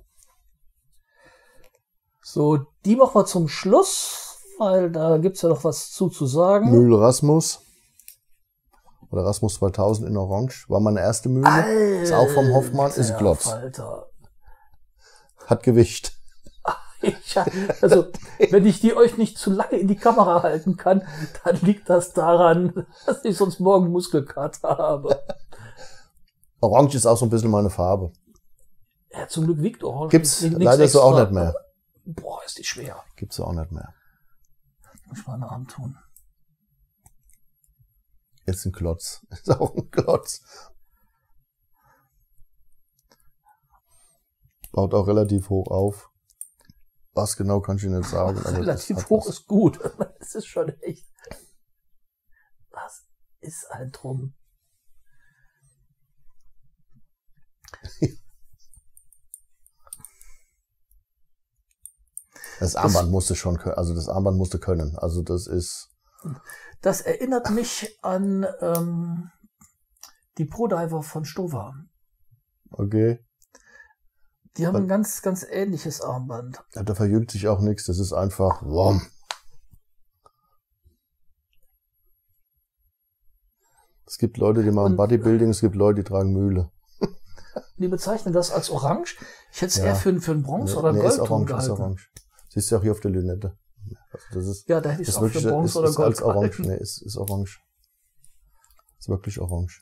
So, die machen wir zum Schluss, weil da gibt's ja noch was zu zu sagen.
Mühle Rasmus. Oder Rasmus zweitausend in Orange. War meine erste Mühle. Ist auch vom Hoffmann. Ist ein Klotz.
Alter.
Hat Gewicht.
Ich, also, wenn ich die euch nicht zu lange in die Kamera halten kann, dann liegt das daran, dass ich sonst morgen Muskelkater habe.
Orange ist auch so ein bisschen meine Farbe.
Ja, zum Glück wiegt Orange.
Gibt's
nichts
leider so auch
extra.
nicht mehr.
Boah, ist die schwer.
Gibt's auch nicht mehr.
Muss ich mal eine Arm tun.
Jetzt ein Klotz. Ist auch ein Klotz. Baut auch relativ hoch auf. Was genau kann ich Ihnen nicht sagen. Aber
relativ hoch was. Ist gut. Das ist schon echt. Was ist ein Drum?
Das Armband das, musste schon können, also das Armband musste können. Also das ist.
Das erinnert mich an ähm, die Pro-Diver von Stover.
Okay.
Die haben Weil, ein ganz, ganz ähnliches Armband.
Ja, da verjüngt sich auch nichts. Das ist einfach warm. Es gibt Leute, die machen Und, Bodybuilding, es gibt Leute, die tragen Mühle.
Die bezeichnen das als orange. Ich hätte es ja. eher für, für einen Bronze- nee, oder nee, Goldton gehalten. Ist orange.
Siehst du auch hier auf der Lünette. Also das ist,
ja, da hätte ich es auch
wirklich,
für Bronze
ist,
oder
ist
Gold
als orange. Nee, ist, ist orange. Ist wirklich orange.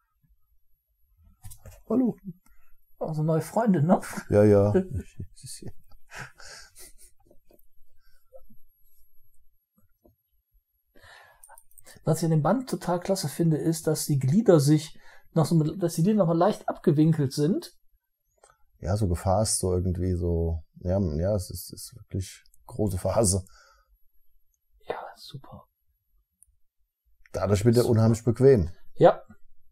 Hallo.
Also neue Freundin, ne?
Ja, ja.
Was ich an dem Band total klasse finde, ist, dass die Glieder sich noch so, dass die Glieder noch mal leicht abgewinkelt sind.
Ja, so gefasst, so irgendwie so. Ja, ja, es ist, ist wirklich große Phase.
Ja, super.
Dadurch wird er unheimlich bequem.
Ja.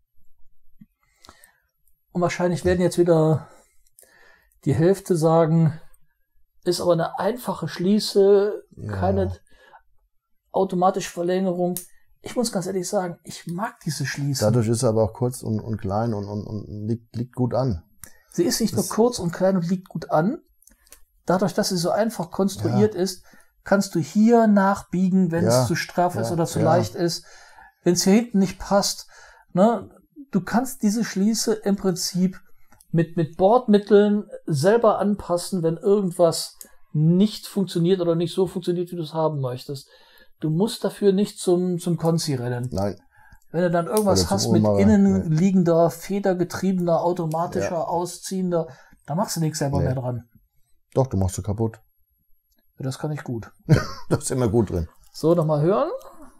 Und wahrscheinlich werden jetzt wieder die Hälfte sagen, ist aber eine einfache Schließe, ja. Keine automatische Verlängerung. Ich muss ganz ehrlich sagen, ich mag diese Schließe.
Dadurch ist er aber auch kurz und, und klein und, und, und liegt, liegt gut an.
Sie ist nicht das nur kurz und klein und liegt gut an. Dadurch, dass sie so einfach konstruiert ja. ist, kannst du hier nachbiegen, wenn ja. es zu straff ja. ist oder zu ja. leicht ist. Wenn es hier hinten nicht passt, ne, du kannst diese Schließe im Prinzip mit, mit Bordmitteln selber anpassen, wenn irgendwas nicht funktioniert oder nicht so funktioniert, wie du es haben möchtest. Du musst dafür nicht zum, zum Konzi rennen.
Nein.
Wenn du dann irgendwas hast mit innen liegender, federgetriebener, automatischer, ja. ausziehender, da machst du nichts selber nee. mehr dran.
Doch, du machst sie kaputt.
Ja, das kann ich gut.
Das ist immer gut drin.
So, nochmal hören.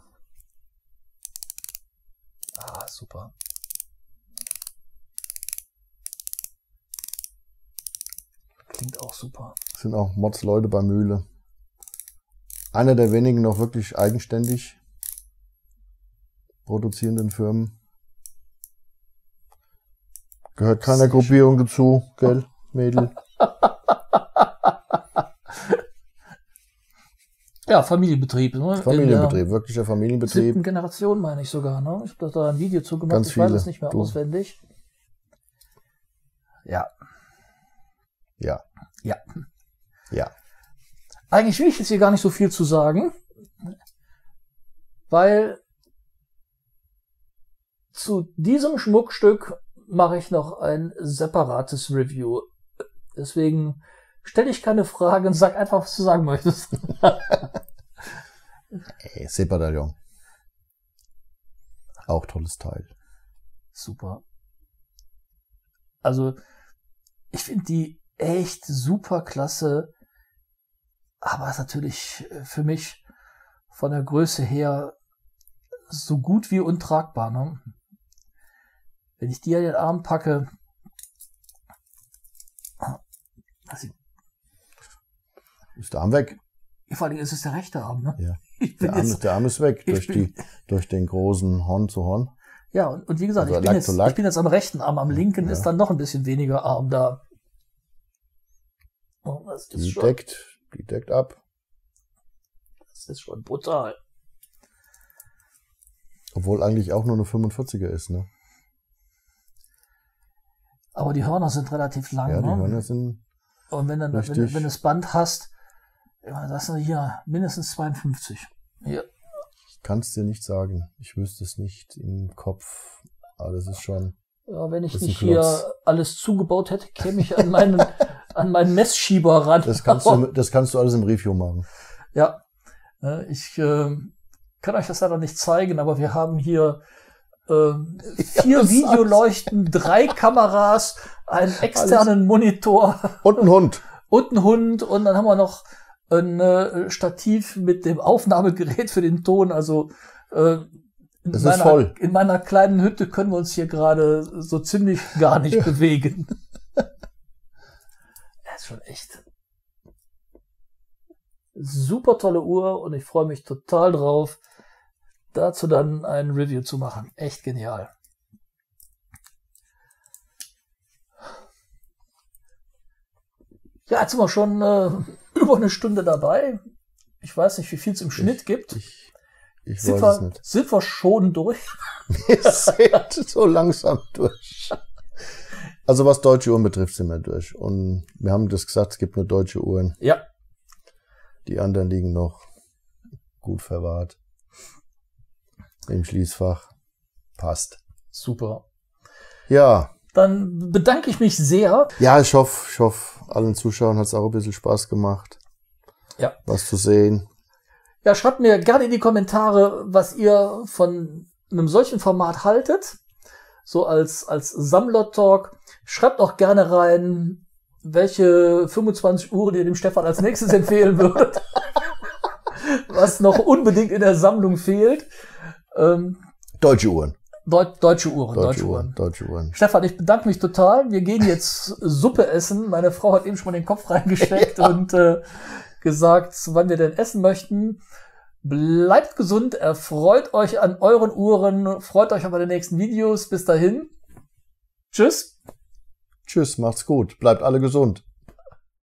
Ah, super. Klingt auch super.
Das sind auch Mods-Leute bei Mühle. Einer der wenigen noch wirklich eigenständig produzierenden Firmen. Gehört keiner Gruppierung dazu, gell, Mädel?
Ja, Familienbetrieb. Ne?
Familienbetrieb, wirklicher Familienbetrieb.
Siebten Generation meine ich sogar. Ne? Ich habe da ein Video zu gemacht,
Ganz
ich
viele.
weiß es nicht mehr du. auswendig. Ja.
Ja.
Ja.
Ja.
Eigentlich will ich jetzt hier gar nicht so viel zu sagen, weil zu diesem Schmuckstück mache ich noch ein separates Review. Deswegen stelle ich keine Fragen, sag einfach, was du sagen möchtest.
Ey, Seemedaillon. Auch tolles Teil.
Super. Also, ich finde die echt super klasse, aber ist natürlich für mich von der Größe her so gut wie untragbar. Ne? Wenn ich die an den Arm packe, also
ist der Arm weg.
Vor allem ist es der rechte Arm, ne?
Ja. Der Arm, jetzt, der Arm ist weg durch, die, durch den großen Horn zu Horn.
Ja, und, und wie gesagt, also ich, bin jetzt, ich bin jetzt am rechten Arm, am linken ja. ist dann noch ein bisschen weniger Arm da. Oh, das ist
die,
schon,
deckt, die deckt ab.
Das ist schon brutal.
Obwohl eigentlich auch nur eine fünfundvierziger ist, ne?
Aber die Hörner sind relativ lang,
ja,
ne?
Die Hörner sind
und wenn, dann, wenn, wenn du das Band hast, das sind hier mindestens zweiundfünfzig. Hier.
Ich kann es dir nicht sagen. Ich wüsste es nicht im Kopf. Aber das ist schon.
Ja, wenn ich nicht hier alles zugebaut hätte, käme ich an meinen, an meinen Messschieber ran.
Das kannst, du, das kannst du alles im Review machen.
Ja. Ich äh, kann euch das leider nicht zeigen, aber wir haben hier äh, vier ja, Videoleuchten, drei Kameras, einen externen alles. Monitor.
Und einen Hund.
Und einen Hund. Und dann haben wir noch ein äh, Stativ mit dem Aufnahmegerät für den Ton. Also äh, in,
das
meiner,
ist voll.
in meiner kleinen Hütte können wir uns hier gerade so ziemlich gar nicht bewegen. schon echt super tolle Uhr und ich freue mich total drauf, dazu dann ein Review zu machen. Echt genial. Ja, jetzt sind wir schon äh, über eine Stunde dabei. Ich weiß nicht, wie viel es im Schnitt
Ich,
gibt.
ich, ich
Sind
weiß es
wir,
nicht.
sind wir schon durch?
Wir sind so langsam durch. Also was deutsche Uhren betrifft, sind wir durch. Und wir haben das gesagt, es gibt nur deutsche Uhren.
Ja.
Die anderen liegen noch gut verwahrt. Im Schließfach. Passt.
Super.
Ja.
Dann bedanke ich mich sehr.
Ja, ich hoffe, ich hoffe, allen Zuschauern hat es auch ein bisschen Spaß gemacht.
Ja.
Was zu sehen.
Ja, schreibt mir gerne in die Kommentare, was ihr von einem solchen Format haltet. So als, als Sammler-Talk. Schreibt auch gerne rein, welche fünfundzwanzig Uhren ihr dem Stefan als nächstes empfehlen würdet. Was noch unbedingt in der Sammlung fehlt. Ähm,
Deutsche Uhren.
Deut deutsche Uhren.
Deutsche,
Deutsche
Uhren.
Uhren.
Deutsche Uhren.
Stefan, ich bedanke mich total. Wir gehen jetzt Suppe essen. Meine Frau hat eben schon mal den Kopf reingesteckt
Ja.
und äh, gesagt, wann wir denn essen möchten. Bleibt gesund, erfreut euch an euren Uhren, freut euch auf meine nächsten Videos. Bis dahin. Tschüss.
Tschüss, macht's gut. Bleibt alle gesund.